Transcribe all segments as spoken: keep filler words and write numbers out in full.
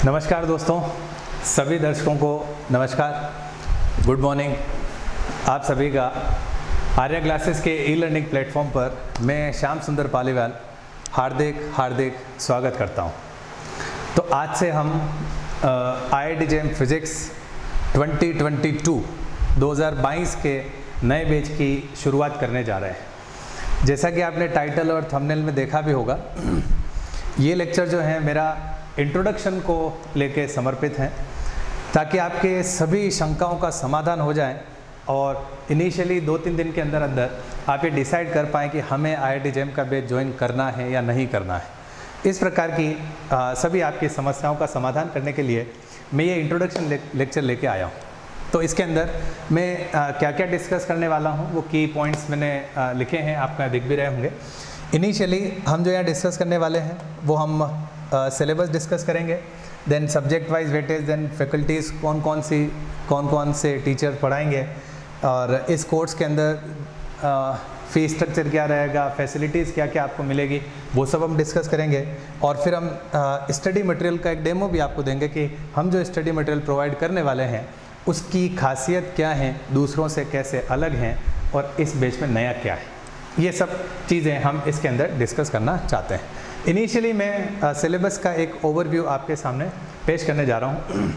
नमस्कार दोस्तों, सभी दर्शकों को नमस्कार, गुड मॉर्निंग। आप सभी का आर्या क्लासेस के ई लर्निंग प्लेटफॉर्म पर मैं श्याम सुंदर पालीवाल हार्दिक हार्दिक स्वागत करता हूं। तो आज से हम I I T JAM physics twenty twenty two दो हज़ार बाईस के नए बैच की शुरुआत करने जा रहे हैं। जैसा कि आपने टाइटल और थंबनेल में देखा भी होगा, ये लेक्चर जो है मेरा इंट्रोडक्शन को लेके समर्पित है, ताकि आपके सभी शंकाओं का समाधान हो जाए और इनिशियली दो तीन दिन के अंदर अंदर आप ये डिसाइड कर पाएँ कि हमें आई आई टी जेम का बैच ज्वाइन करना है या नहीं करना है। इस प्रकार की आ, सभी आपकी समस्याओं का समाधान करने के लिए मैं ये इंट्रोडक्शन ले, लेक्चर लेके आया हूँ। तो इसके अंदर मैं आ, क्या क्या डिस्कस करने वाला हूँ, वो की पॉइंट्स मैंने आ, लिखे हैं, आपका दिख भी रहे होंगे। इनिशियली हम जो यहाँ डिस्कस करने वाले हैं वो हम सिलेबस डिस्कस करेंगे, then subject wise weightage, then faculties कौन कौन सी कौन कौन से टीचर पढ़ाएंगे और इस कोर्स के अंदर फ़ी स्ट्रक्चर क्या रहेगा, फैसिलिटीज़ क्या क्या आपको मिलेगी, वो सब हम डिस्कस करेंगे। और फिर हम स्टडी मटेरियल का एक डेमो भी आपको देंगे कि हम जो स्टडी मटेरियल प्रोवाइड करने वाले हैं उसकी खासियत क्या है, दूसरों से कैसे अलग हैं और इस बैच में नया क्या है। ये सब चीज़ें हम इसके अंदर डिस्कस करना चाहते हैं। इनिशियली मैं सिलेबस का एक ओवरव्यू आपके सामने पेश करने जा रहा हूँ।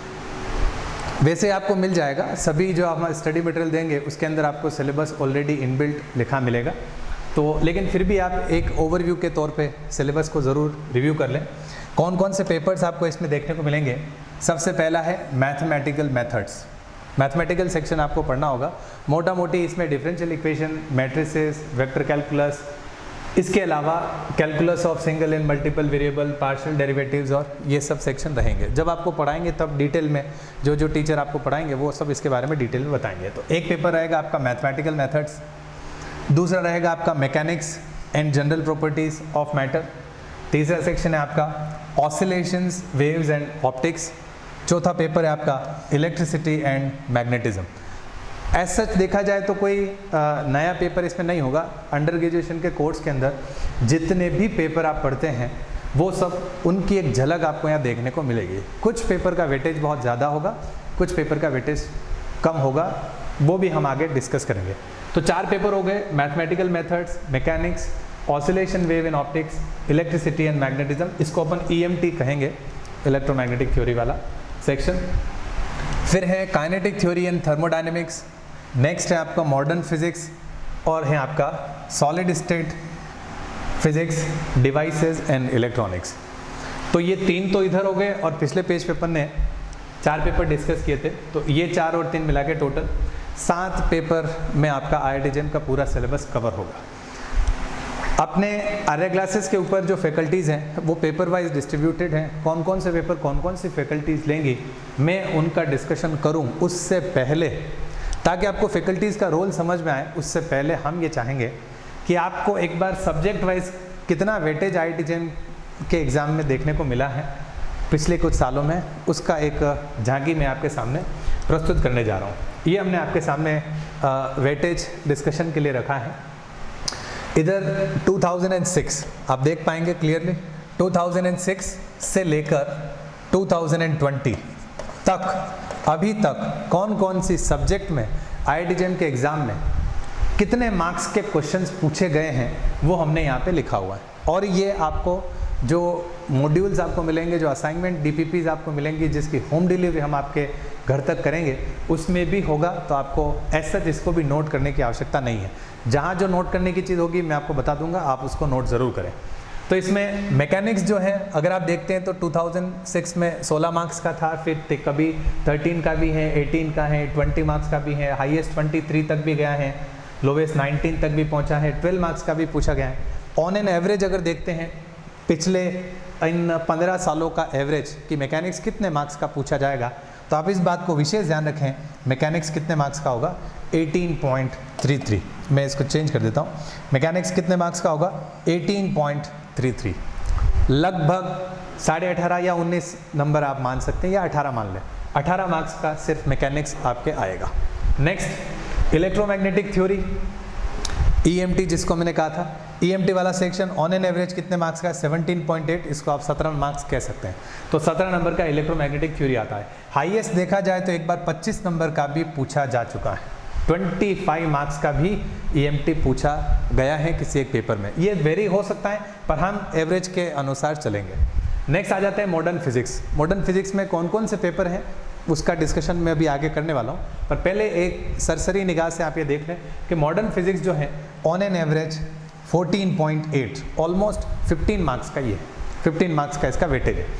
वैसे आपको मिल जाएगा, सभी जो हम स्टडी मटेरियल देंगे उसके अंदर आपको सिलेबस ऑलरेडी इनबिल्ट लिखा मिलेगा। तो लेकिन फिर भी आप एक ओवरव्यू के तौर पे सिलेबस को ज़रूर रिव्यू कर लें। कौन कौन से पेपर्स आपको इसमें देखने को मिलेंगे। सबसे पहला है मैथमेटिकल मेथड्स। मैथमेटिकल सेक्शन आपको पढ़ना होगा। मोटा मोटी इसमें differential equation, matrices, vector calculus, इसके अलावा calculus of single and multiple variable, partial derivatives और ये सब सेक्शन रहेंगे। जब आपको पढ़ाएंगे तब डिटेल में जो जो टीचर आपको पढ़ाएंगे वो सब इसके बारे में डिटेल में बताएंगे। तो एक पेपर रहेगा आपका मैथमेटिकल मेथड्स, दूसरा रहेगा आपका mechanics and general properties of matter, तीसरा सेक्शन है आपका ऑसिलेशंस, वेव्स एंड ऑप्टिक्स, चौथा पेपर है आपका electricity and magnetism. As such देखा जाए तो कोई आ, नया पेपर इसमें नहीं होगा। अंडर ग्रेजुएशन के कोर्स के अंदर जितने भी पेपर आप पढ़ते हैं वो सब उनकी एक झलक आपको यहाँ देखने को मिलेगी। कुछ पेपर का वेटेज बहुत ज़्यादा होगा, कुछ पेपर का वेटेज कम होगा, वो भी हम आगे डिस्कस करेंगे। तो चार पेपर हो गए, mathematical methods, mechanics, oscillation, wave and optics, electricity and magnetism. इसको अपन ई एम टी कहेंगे, इलेक्ट्रोमैग्नेटिक थ्योरी वाला सेक्शन। फिर है kinetic theory and thermodynamics. Next है आपका मॉडर्न फिजिक्स और है आपका solid state physics, devices and electronics. तो ये तीन तो इधर हो गए और पिछले पेज पे अपन ने चार पेपर डिस्कस किए थे। तो ये चार और तीन मिला के टोटल सात पेपर में आपका आई आई टी जेम का पूरा सिलेबस कवर होगा। अपने आर्या क्लासेस के ऊपर जो फैकल्टीज़ हैं वो पेपर वाइज डिस्ट्रीब्यूटेड हैं। कौन कौन से पेपर कौन कौन सी फैकल्टीज़ लेंगी मैं उनका डिस्कशन करूं उससे पहले, ताकि आपको फैकल्टीज़ का रोल समझ में आए, उससे पहले हम ये चाहेंगे कि आपको एक बार सब्जेक्ट वाइज कितना weightage I I T JAM के एग्ज़ाम में देखने को मिला है पिछले कुछ सालों में, उसका एक झांकी मैं आपके सामने प्रस्तुत करने जा रहा हूँ। ये हमने आपके सामने वेटेज डिस्कशन के लिए रखा है। इधर दो हज़ार छह आप देख पाएंगे क्लियरली, दो हज़ार छह से लेकर दो हज़ार बीस तक अभी तक कौन कौन सी सब्जेक्ट में आई आई टी जेम के एग्ज़ाम में कितने मार्क्स के क्वेश्चंस पूछे गए हैं वो हमने यहाँ पे लिखा हुआ है। और ये आपको जो मॉड्यूल्स आपको मिलेंगे, जो असाइनमेंट डी पी पीज़ आपको मिलेंगी, जिसकी होम डिलीवरी हम आपके घर तक करेंगे, उसमें भी होगा। तो आपको ऐसा इसको भी नोट करने की आवश्यकता नहीं है। जहाँ जो नोट करने की चीज़ होगी मैं आपको बता दूंगा, आप उसको नोट ज़रूर करें। तो इसमें मैकेनिक्स जो है अगर आप देखते हैं तो दो हज़ार छह में सोलह मार्क्स का था, फिर कभी तेरह का भी है, अठारह का है, बीस मार्क्स का भी है, हाईएस्ट तेईस तक भी गया है, लोवेस्ट उन्नीस तक भी पहुंचा है, बारह मार्क्स का भी पूछा गया है। ऑन एन एवरेज अगर देखते हैं पिछले इन पंद्रह सालों का एवरेज कि मैकेनिक्स कितने मार्क्स का पूछा जाएगा, तो आप इस बात को विशेष ध्यान रखें, मैकेनिक्स कितने मार्क्स का होगा, अठारह पॉइंट तैंतीस। मैं इसको चेंज कर देता हूँ, मैकेनिक्स कितने मार्क्स का होगा, अठारह पॉइंट तैंतीस, लगभग साढ़े अठारह या उन्नीस नंबर आप मान सकते हैं, या अठारह मान लें, अठारह मार्क्स का सिर्फ मैकेनिक्स आपके आएगा। Next electromagnetic theory, E M T जिसको मैंने कहा था, ईएमटी वाला सेक्शन ऑन एन एवरेज कितने मार्क्स का है? सत्रह पॉइंट आठ, इसको आप सत्रह मार्क्स कह सकते हैं। तो सत्रह नंबर का इलेक्ट्रोमैग्नेटिक थ्योरी आता है। हाईएस्ट देखा जाए तो एक बार पच्चीस नंबर का भी पूछा जा चुका है, पच्चीस मार्क्स का भी ईएमटी पूछा गया है किसी एक पेपर में। ये वेरी हो सकता है पर हम एवरेज के अनुसार चलेंगे। नेक्स्ट आ जाते हैं मॉडर्न फिजिक्स। मॉडर्न फिजिक्स में कौन कौन से पेपर हैं उसका डिस्कशन मैं अभी आगे करने वाला हूँ, पर पहले एक सरसरी निगाह से आप ये देख लें कि मॉडर्न फिजिक्स जो है ऑन एन एवरेज चौदह पॉइंट आठ, ऑलमोस्ट पंद्रह मार्क्स का ये है, पंद्रह मार्क्स का इसका वेटेज है।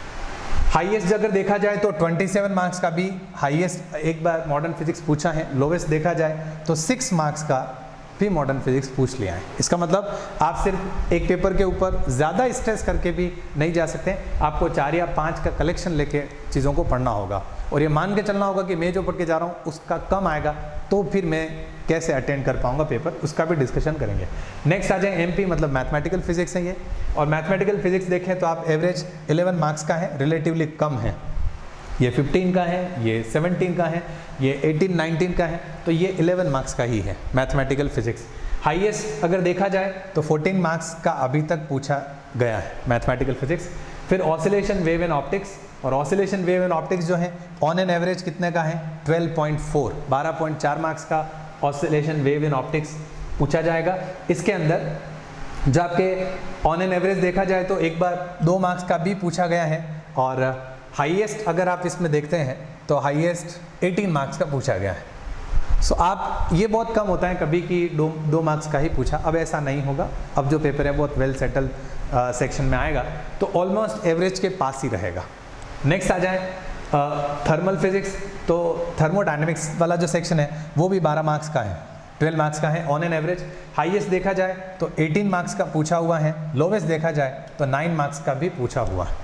हाईएस्ट अगर देखा जाए तो सत्ताईस मार्क्स का भी हाईएस्ट एक बार मॉडर्न फिजिक्स पूछा है। लोवेस्ट देखा जाए तो छह मार्क्स का भी मॉडर्न फिजिक्स पूछ लिया है। इसका मतलब आप सिर्फ एक पेपर के ऊपर ज़्यादा स्ट्रेस करके भी नहीं जा सकते, आपको चार या पाँच का कलेक्शन लेके चीज़ों को पढ़ना होगा और ये मान के चलना होगा कि मैं जो पढ़ के जा रहा हूँ उसका कम आएगा तो फिर मैं कैसे अटेंड कर पाऊंगा पेपर, उसका भी डिस्कशन करेंगे। नेक्स्ट आ जाए एमपी, मतलब मैथमेटिकल फिजिक्स है ये। और मैथमेटिकल फिजिक्स देखें तो आप एवरेज ग्यारह मार्क्स का है, रिलेटिवली कम है। ये पंद्रह का है, ये सत्रह का है, ये अठारह उन्नीस का है, तो ये ग्यारह मार्क्स का ही है मैथमेटिकल फिजिक्स। हाईएस्ट अगर देखा जाए तो चौदह मार्क्स का अभी तक पूछा गया है मैथमेटिकल फिजिक्स। फिर ऑसिलेशन वेव एंड ऑप्टिक्स, और ऑसिलेशन वेव एंड ऑप्टिक्स जो है ऑन एन एवरेज कितने का है? बारह पॉइंट चार, बारह पॉइंट चार मार्क्स का ऑसिलेशन वेव एंड ऑप्टिक्स पूछा जाएगा। इसके अंदर जो आपके ऑन एन एवरेज देखा जाए तो एक बार दो मार्क्स का भी पूछा गया है, और हाईएस्ट अगर आप इसमें देखते हैं तो हाईएस्ट अठारह मार्क्स का पूछा गया है। सो so, आप ये बहुत कम होता है कभी कि दो दो मार्क्स का ही पूछा, अब ऐसा नहीं होगा। अब जो पेपर है बहुत वेल सेटल सेक्शन में आएगा तो ऑलमोस्ट एवरेज के पास ही रहेगा। नेक्स्ट आ जाए थर्मल फिजिक्स, तो थर्मोडायनेमिक्स वाला जो सेक्शन है वो भी बारह मार्क्स का है, बारह मार्क्स का है ऑन एन एवरेज। हाईएस्ट देखा जाए तो अठारह मार्क्स का पूछा हुआ है, लोवेस्ट देखा जाए तो नौ मार्क्स का भी पूछा हुआ है।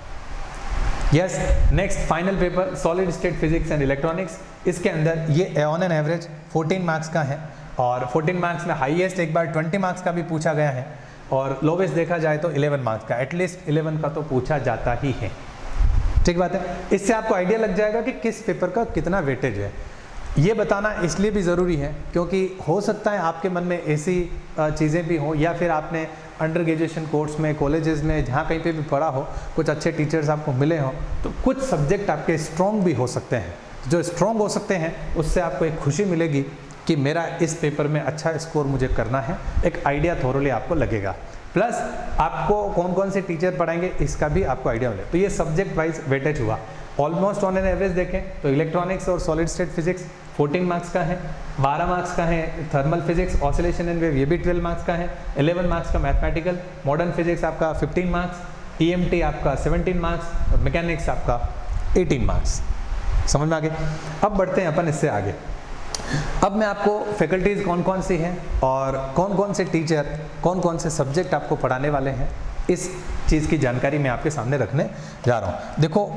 Yes, next final paper solid state physics and electronics. इसके अंदर ये ऑन एन एवरेज चौदह मार्क्स का है, और चौदह मार्क्स में हाईएस्ट एक बार बीस मार्क्स का भी पूछा गया है, और लोवेस्ट देखा जाए तो ग्यारह मार्क्स का, एटलीस्ट ग्यारह का तो पूछा जाता ही है। ठीक बात है, इससे आपको आइडिया लग जाएगा कि किस पेपर का कितना वेटेज है। ये बताना इसलिए भी ज़रूरी है क्योंकि हो सकता है आपके मन में ऐसी चीज़ें भी हों, या फिर आपने अंडर ग्रेजुएशन कोर्स में, कॉलेजेस में, जहाँ कहीं पे भी पढ़ा हो, कुछ अच्छे टीचर्स आपको मिले हों, तो कुछ सब्जेक्ट आपके स्ट्रॉन्ग भी हो सकते हैं। जो स्ट्रॉन्ग हो सकते हैं उससे आपको एक खुशी मिलेगी कि मेरा इस पेपर में अच्छा स्कोर मुझे करना है, एक आइडिया थोरोली आपको लगेगा। प्लस आपको कौन कौन से टीचर पढ़ाएंगे इसका भी आपको आइडिया मिलेगा। तो ये सब्जेक्ट वाइज वेटेज हुआ। ऑलमोस्ट ऑन एन एवरेज देखें तो इलेक्ट्रॉनिक्स और सॉलिड स्टेट फिजिक्स चौदह मार्क्स का है, बारह मार्क्स का है thermal physics, oscillation and wave ये भी बारह मार्क्स का है, ग्यारह मार्क्स का मैथमेटिकल, मॉडर्न फिजिक्स आपका पंद्रह मार्क्स, ईएमटी आपका सत्रह मार्क्स, और मैकेनिक्स आपका अठारह मार्क्स। समझ में आ गए? अब बढ़ते हैं अपन इससे आगे। अब मैं आपको फैकल्टीज़ कौन कौन सी हैं और कौन कौन से टीचर कौन कौन से सब्जेक्ट आपको पढ़ाने वाले हैं, इस चीज़ की जानकारी मैं आपके सामने रखने जा रहा हूँ। देखो,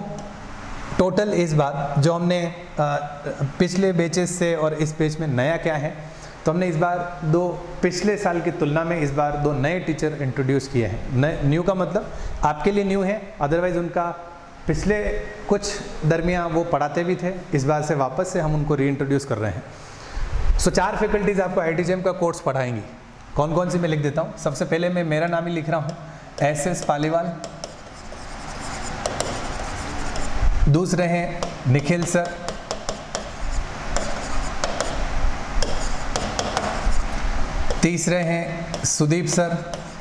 टोटल इस बार जो हमने आ, पिछले बैचेस से और इस बैच में नया क्या है, तो हमने इस बार दो पिछले साल की तुलना में इस बार दो नए टीचर इंट्रोड्यूस किए हैं। नए न्यू का मतलब आपके लिए न्यू है, अदरवाइज़ उनका पिछले कुछ दरमियान वो पढ़ाते भी थे, इस बार से वापस से हम उनको री इंट्रोड्यूस कर रहे हैं। सो चार फैकल्टीज़ आपको आई टी जी एम का कोर्स पढ़ाएंगी। कौन कौन सी मैं लिख देता हूँ। सबसे पहले मैं मेरा नाम ही लिख रहा हूँ, एस एस पालीवाल। दूसरे हैं निखिल सर, तीसरे हैं सुदीप सर,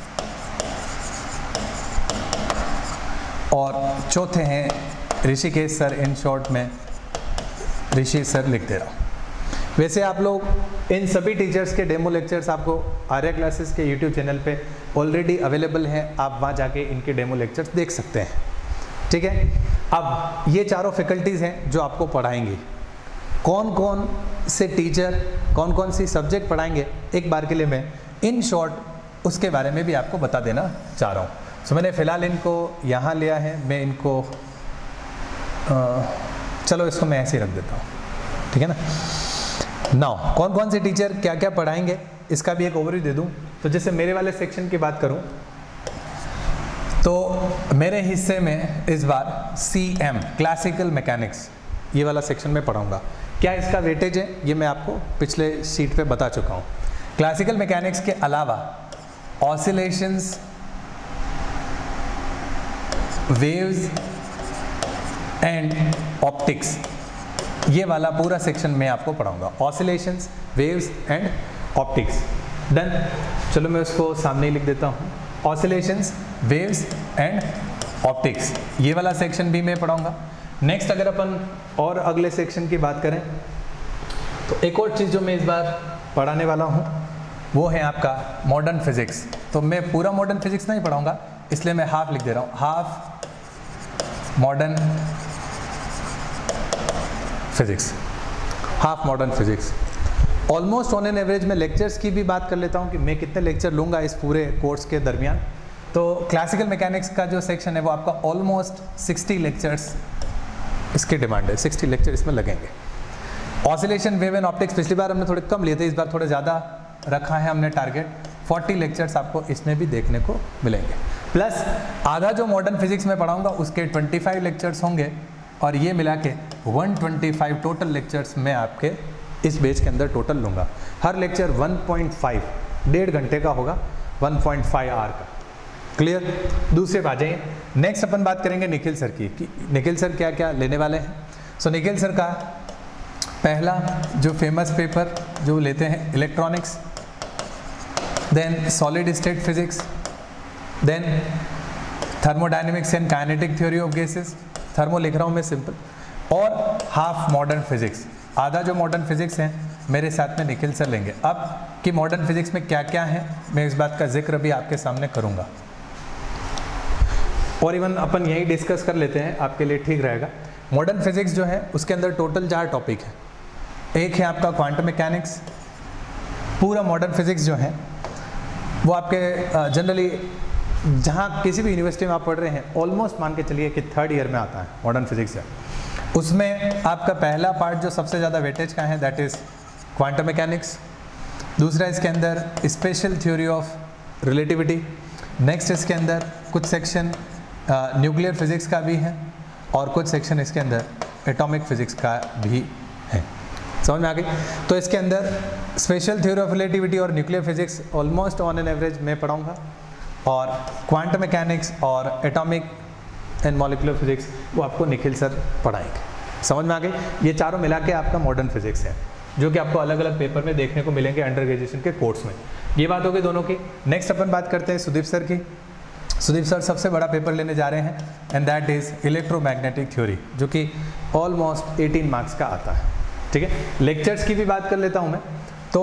और चौथे हैं ऋषिकेश सर। इन शॉर्ट में ऋषि सर लिख दे रहा हूँ। वैसे आप लोग इन सभी टीचर्स के डेमो लेक्चर्स आपको आर्या क्लासेस के यूट्यूब चैनल पे ऑलरेडी अवेलेबल हैं, आप वहाँ जाके इनके डेमो लेक्चर्स देख सकते हैं। ठीक है, अब ये चारों फैकल्टीज़ हैं जो आपको पढ़ाएंगी। कौन कौन से टीचर कौन कौन सी सब्जेक्ट पढ़ाएंगे, एक बार के लिए मैं इन शॉर्ट उसके बारे में भी आपको बता देना चाह रहा हूँ। सो मैंने फ़िलहाल इनको यहाँ लिया है, मैं इनको आ, चलो इसको मैं ऐसे ही रख देता हूँ, ठीक है ना। नाउ कौन कौन से टीचर क्या क्या पढ़ाएंगे इसका भी एक ओवरव्यू दे दूँ। तो जैसे मेरे वाले सेक्शन की बात करूँ तो मेरे हिस्से में इस बार सी एम क्लासिकल मैकेनिक्स ये वाला सेक्शन में पढ़ाऊँगा। क्या इसका वेटेज है ये मैं आपको पिछले शीट पे बता चुका हूँ। क्लासिकल मैकेनिक्स के अलावा ऑसिलेशंस, वेव्स एंड ऑप्टिक्स, ये वाला पूरा सेक्शन मैं आपको पढ़ाऊंगा, oscillations, waves and optics. Done, चलो मैं उसको सामने ही लिख देता हूँ, ऑसिलेशंस, वेव्स एंड ऑप्टिक्स, ये वाला सेक्शन भी मैं पढ़ाऊंगा। नेक्स्ट अगर अपन और अगले सेक्शन की बात करें तो एक और चीज़ जो मैं इस बार पढ़ाने वाला हूँ वो है आपका मॉडर्न फिजिक्स। तो मैं पूरा मॉडर्न फिजिक्स नहीं पढ़ाऊंगा, इसलिए मैं हाफ लिख दे रहा हूँ, half modern physics, half modern physics. Almost on an average मैं लेक्चर्स की भी बात कर लेता हूँ कि मैं कितने लेक्चर लूँगा इस पूरे कोर्स के दरमियान। तो क्लासिकल मैकेनिक्स का जो सेक्शन है वो आपका ऑलमोस्ट साठ लेक्चर्स इसकी डिमांड है, साठ लेक्चर इसमें लगेंगे। ऑसिलेशन, वेव एंड ऑप्टिक्स पिछली बार हमने थोड़े कम लिए थे, इस बार थोड़े ज़्यादा रखा है हमने टारगेट, चालीस लेक्चर्स आपको इसमें भी देखने को मिलेंगे। प्लस आधा जो मॉडर्न फिजिक्स में पढ़ाऊंगा उसके पच्चीस लेक्चर्स होंगे और ये मिला के एक सौ पच्चीस टोटल लेक्चर्स मैं आपके इस बैच के अंदर टोटल लूँगा। हर लेक्चर एक पॉइंट पाँच डेढ़ घंटे का होगा, एक पॉइंट पाँच आवर का। क्लियर? दूसरे पे आ जाइए, नेक्स्ट अपन बात करेंगे निखिल सर की कि निखिल सर क्या क्या लेने वाले हैं। सो so, निखिल सर का पहला जो फेमस पेपर जो लेते हैं electronics, then solid state physics, then thermodynamics and kinetic theory of gases, thermo लिख रहा हूँ मैं सिंपल, और हाफ मॉडर्न फिजिक्स। आधा जो मॉडर्न फिजिक्स है मेरे साथ में निखिल सर लेंगे। अब कि मॉडर्न फिजिक्स में क्या क्या है मैं इस बात का जिक्र भी आपके सामने करूँगा, और इवन अपन यही डिस्कस कर लेते हैं, आपके लिए ठीक रहेगा। मॉडर्न फिजिक्स जो है उसके अंदर टोटल चार टॉपिक है। एक है आपका क्वांटम मैकेनिक्स। पूरा मॉडर्न फिजिक्स जो है वो आपके जनरली जहाँ किसी भी यूनिवर्सिटी में आप पढ़ रहे हैं ऑलमोस्ट मान के चलिए कि थर्ड ईयर में आता है मॉडर्न फिजिक्स है। उसमें आपका पहला पार्ट जो सबसे ज़्यादा वेटेज का है दैट इज़ क्वांटम मैकेनिक्स। दूसरा इसके अंदर special theory of relativity. Next इसके अंदर कुछ सेक्शन न्यूक्लियर फिजिक्स का भी है और कुछ सेक्शन इसके अंदर एटॉमिक फिजिक्स का भी है। समझ में आ गई? तो इसके अंदर स्पेशल थ्योरी ऑफ रिलेटिविटी और nuclear physics almost on an average मैं पढ़ाऊँगा, और क्वांटम मैकेनिक्स और एटॉमिक एंड मॉलिक्यूलर फिजिक्स वो आपको निखिल सर पढ़ाएंगे। समझ में आ गई? ये चारों मिला के आपका मॉडर्न फिजिक्स है जो कि आपको अलग अलग पेपर में देखने को मिलेंगे अंडर ग्रेजुएशन के कोर्स में। ये बात होगी दोनों की। नेक्स्ट अपन बात करते हैं सुदीप सर की। सुदीप सर सबसे बड़ा पेपर लेने जा रहे हैं and that is electromagnetic theory, जो कि ऑलमोस्ट अठारह मार्क्स का आता है। ठीक है, लेक्चर्स की भी बात कर लेता हूँ मैं। तो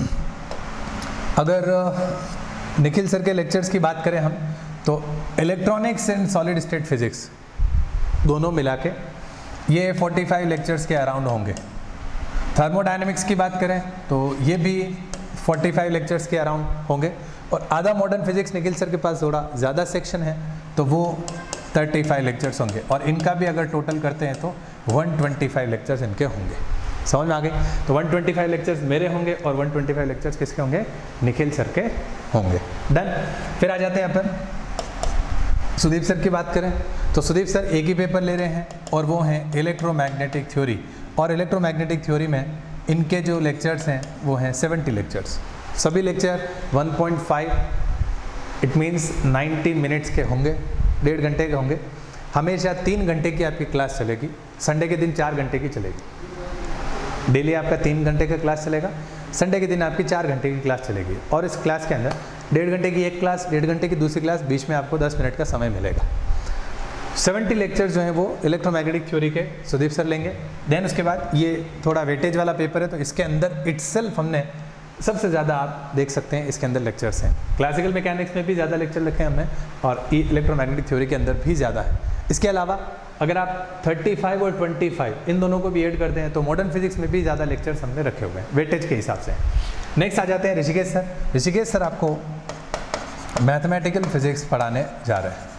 अगर निखिल सर के लेक्चर्स की बात करें हम तो electronics and solid state physics दोनों मिला के ये पैंतालीस लेक्चर्स के अराउंड होंगे। थर्मोडायनेमिक्स की बात करें तो ये भी पैंतालीस लेक्चर्स के अराउंड होंगे, और आधा मॉडर्न फिजिक्स निखिल सर के पास थोड़ा ज़्यादा सेक्शन है तो वो पैंतीस लेक्चर्स होंगे, और इनका भी अगर टोटल करते हैं तो एक सौ पच्चीस लेक्चर्स इनके होंगे। समझ में आ गई? तो एक सौ पच्चीस लेक्चर्स मेरे होंगे और एक सौ पच्चीस लेक्चर्स किसके होंगे? निखिल सर के होंगे। डन। फिर आ जाते हैं अपन सुदीप सर की बात करें तो सुदीप सर एक ही पेपर ले रहे हैं और वो हैं इलेक्ट्रोमैग्नेटिक थ्योरी, और इलेक्ट्रोमैग्नेटिक थ्योरी में इनके जो लेक्चर्स हैं वो हैं सत्तर लेक्चर्स। सभी लेक्चर एक पॉइंट पाँच इट मीन्स नब्बे मिनट्स के होंगे, डेढ़ घंटे के होंगे। हमेशा तीन घंटे की आपकी क्लास चलेगी, संडे के दिन चार घंटे की चलेगी। डेली आपका तीन घंटे का क्लास चलेगा, संडे के दिन आपकी चार घंटे की क्लास चलेगी, और इस क्लास के अंदर डेढ़ घंटे की एक क्लास, डेढ़ घंटे की दूसरी क्लास, बीच में आपको दस मिनट का समय मिलेगा। सत्तर लेक्चर्स जो हैं वो इलेक्ट्रोमैग्नेटिक थ्योरी के सुदीप सर लेंगे। देन उसके बाद ये थोड़ा वेटेज वाला पेपर है तो इसके अंदर इटसेल्फ हमने सबसे ज़्यादा आप देख सकते हैं इसके अंदर लेक्चर्स हैं। क्लासिकल मैकेनिक्स में भी ज़्यादा लेक्चर रखे हैं हमने, और इलेक्ट्रोमैग्नेटिक थ्योरी के अंदर भी ज़्यादा है। इसके अलावा अगर आप पैंतीस और पच्चीस इन दोनों को भी ऐड करते हैं तो मॉडर्न फिजिक्स में भी ज़्यादा लेक्चर्स हमने रखे हुए हैं वेटेज के हिसाब से। नेक्स्ट आ जाते हैं ऋषिकेश सर। ऋषिकेश सर आपको मैथमेटिकल फिजिक्स पढ़ाने जा रहे हैं।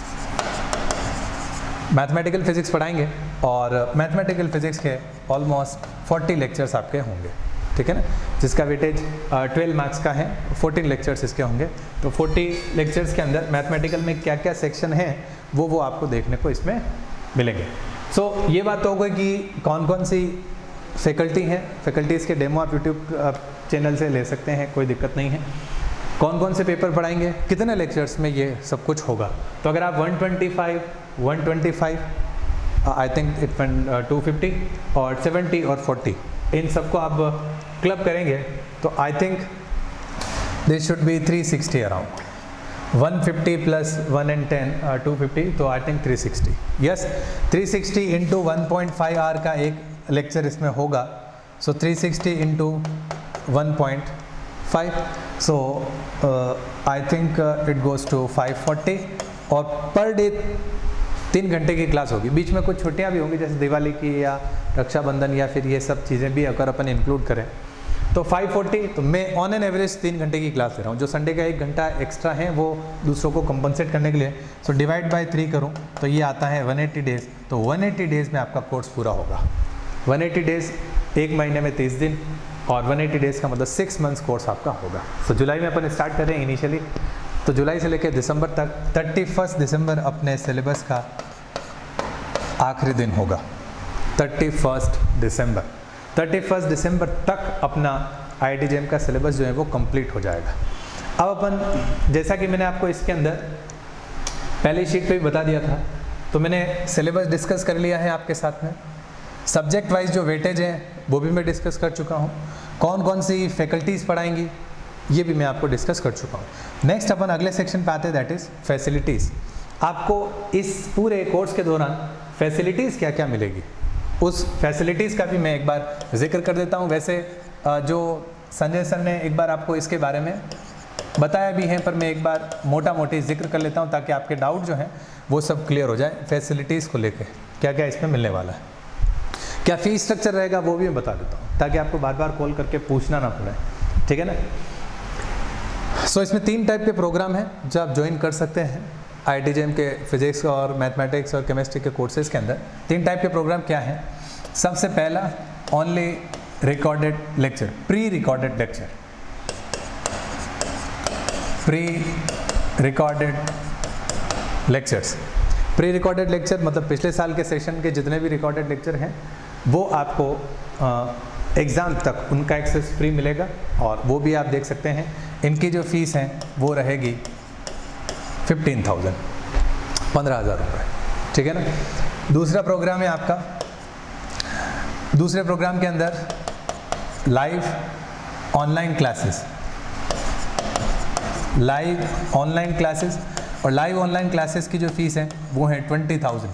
मैथमेटिकल फिजिक्स पढ़ाएंगे और मैथमेटिकल फिजिक्स के ऑलमोस्ट चालीस लेक्चर्स आपके होंगे। ठीक है ना, जिसका वेटेज ट्वेल्व मार्क्स का है, चौदह लेक्चर्स इसके होंगे। तो चालीस लेक्चर्स के अंदर मैथमेटिकल में क्या क्या सेक्शन है वो वो आपको देखने को इसमें मिलेंगे। सो so, ये बात तो हो गई कि कौन कौन सी फैकल्टी हैं। फैकल्टीज़ के डेमो आप यूट्यूब चैनल से ले सकते हैं, कोई दिक्कत नहीं है। कौन कौन से पेपर पढ़ाएंगे, कितने लेक्चर्स में ये सब कुछ होगा। तो अगर आप one twenty five, one twenty five I think it two fifty और सेवेंटी और फोर्टी इन सबको आप क्लब करेंगे तो I think this should be three sixty around, one fifty plus one and ten two fifty, तो I think three sixty. Yes, three sixty into one point five hour का एक lecture इसमें होगा, so three sixty into one point five, so I think it goes to five forty. और per day तीन घंटे की class होगी, बीच में कुछ छुट्टियां भी होंगी जैसे दिवाली की या रक्षाबंधन या फिर ये सब चीज़ें भी अगर अपन इंक्लूड करें तो फाइव फोर्टी। तो मैं ऑन एन एवरेज तीन घंटे की क्लास ले रहा हूँ, जो संडे का एक घंटा एक्स्ट्रा है वो दूसरों को कंपनसेट करने के लिए। सो डिवाइड बाय थ्री करूँ तो ये आता है वन एटी डेज़, तो वन एटी डेज़ में आपका कोर्स पूरा होगा। वन एटी डेज़ एक महीने में तीस दिन और वन एटी डेज़ का मतलब सिक्स मंथ्स कोर्स आपका होगा। सो जुलाई में अपन स्टार्ट कर रहे हैं इनिशियली, तो जुलाई से लेकर दिसंबर तक, थर्टी फर्स्ट दिसंबर अपने सिलेबस का आखिरी दिन होगा। थर्टी फर्स्ट दिसंबर थर्टी फर्स्ट दिसंबर तक अपना I I T J E M का सिलेबस जो है वो कंप्लीट हो जाएगा। अब अपन, जैसा कि मैंने आपको इसके अंदर पहली शीट पे भी बता दिया था, तो मैंने सिलेबस डिस्कस कर लिया है आपके साथ में। सब्जेक्ट वाइज जो वेटेज है वो भी मैं डिस्कस कर चुका हूँ, कौन कौन सी फैकल्टीज़ पढ़ाएंगी ये भी मैं आपको डिस्कस कर चुका हूँ। नेक्स्ट अपन अगले सेक्शन पे आते हैं, दैट इज़ फैसिलिटीज़। आपको इस पूरे कोर्स के दौरान फैसिलिटीज़ क्या क्या मिलेगी, उस फैसिलिटीज़ का भी मैं एक बार जिक्र कर देता हूँ। वैसे जो संजय सर ने एक बार आपको इसके बारे में बताया भी है, पर मैं एक बार मोटा मोटी जिक्र कर लेता हूँ ताकि आपके डाउट जो हैं वो सब क्लियर हो जाए। फैसिलिटीज़ को लेकर क्या क्या इसमें मिलने वाला है, क्या फ़ीस स्ट्रक्चर रहेगा वो भी मैं बता देता हूँ ताकि आपको बार बार कॉल करके पूछना ना पड़े, ठीक है ना। सो so, इसमें तीन टाइप के प्रोग्राम हैं जो आप ज्वाइन कर सकते हैं I I T J E M के फिजिक्स और मैथमेटिक्स और केमिस्ट्री के कोर्सेज के अंदर। तीन टाइप के प्रोग्राम क्या हैं? सबसे पहला only recorded lecture, pre recorded lecture, pre recorded lectures. Pre recorded lecture मतलब पिछले साल के सेशन के जितने भी रिकॉर्डेड लेक्चर हैं वो आपको एग्ज़ाम तक उनका एक्सेस फ्री मिलेगा और वो भी आप देख सकते हैं। इनकी जो फीस है वो रहेगी फिफ्टीन थाउजेंड, पंद्रह हज़ार रुपये, ठीक है ना। दूसरा प्रोग्राम है आपका, दूसरे प्रोग्राम के अंदर live online classes, live online classes और लाइव ऑनलाइन क्लासेस की जो फीस है वो है twenty thousand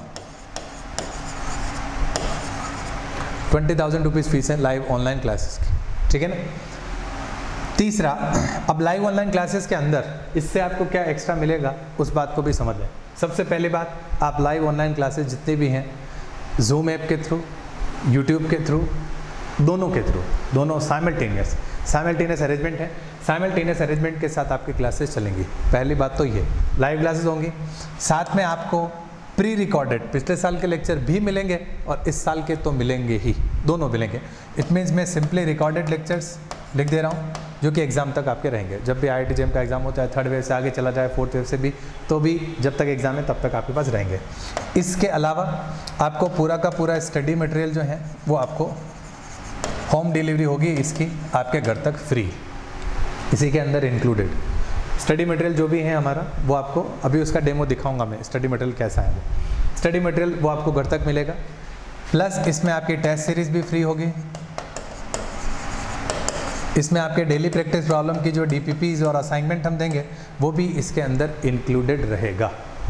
twenty thousand rupees fees है लाइव ऑनलाइन क्लासेस की, ठीक है ना। तीसरा, अब लाइव ऑनलाइन क्लासेस के अंदर इससे आपको क्या एक्स्ट्रा मिलेगा उस बात को भी समझ लें। सबसे पहली बात, आप लाइव ऑनलाइन क्लासेस जितने भी हैं जूम ऐप के थ्रू, यूट्यूब के थ्रू, दोनों के थ्रू, दोनों साइमल्टेनियस साइमल्टेनियस अरेंजमेंट है, साइमल्टेनियस अरेंजमेंट के साथ आपकी क्लासेस चलेंगी। पहली बात तो ये लाइव क्लासेस होंगी, साथ में आपको प्री रिकॉर्डेड पिछले साल के लेक्चर भी मिलेंगे और इस साल के तो मिलेंगे ही, दोनों मिलेंगे। इट मीन्स मैं सिंपली रिकॉर्डेड लेक्चर्स लिख दे रहा हूँ जो कि एग्ज़ाम तक आपके रहेंगे। जब भी I I T J E M का एग्ज़ाम होता है, थर्ड वेव से आगे चला जाए, फोर्थ वेव से भी, तो भी जब तक एग्ज़ाम है तब तक आपके पास रहेंगे। इसके अलावा आपको पूरा का पूरा स्टडी मटेरियल जो है वो आपको होम डिलीवरी होगी इसकी आपके घर तक फ्री, इसी के अंदर इंक्लूडेड। स्टडी मटेरियल जो भी है हमारा वो आपको, अभी उसका डेमो दिखाऊंगा मैं, स्टडी मटेरियल कैसा है वो। स्टडी मटेरियल वो आपको घर तक मिलेगा, प्लस इसमें आपकी टेस्ट सीरीज़ भी फ्री होगी। इसमें आपके डेली प्रैक्टिस प्रॉब्लम की जो डी पी पीज़ और असाइनमेंट हम देंगे वो भी इसके अंदर इंक्लूडेड रहेगा।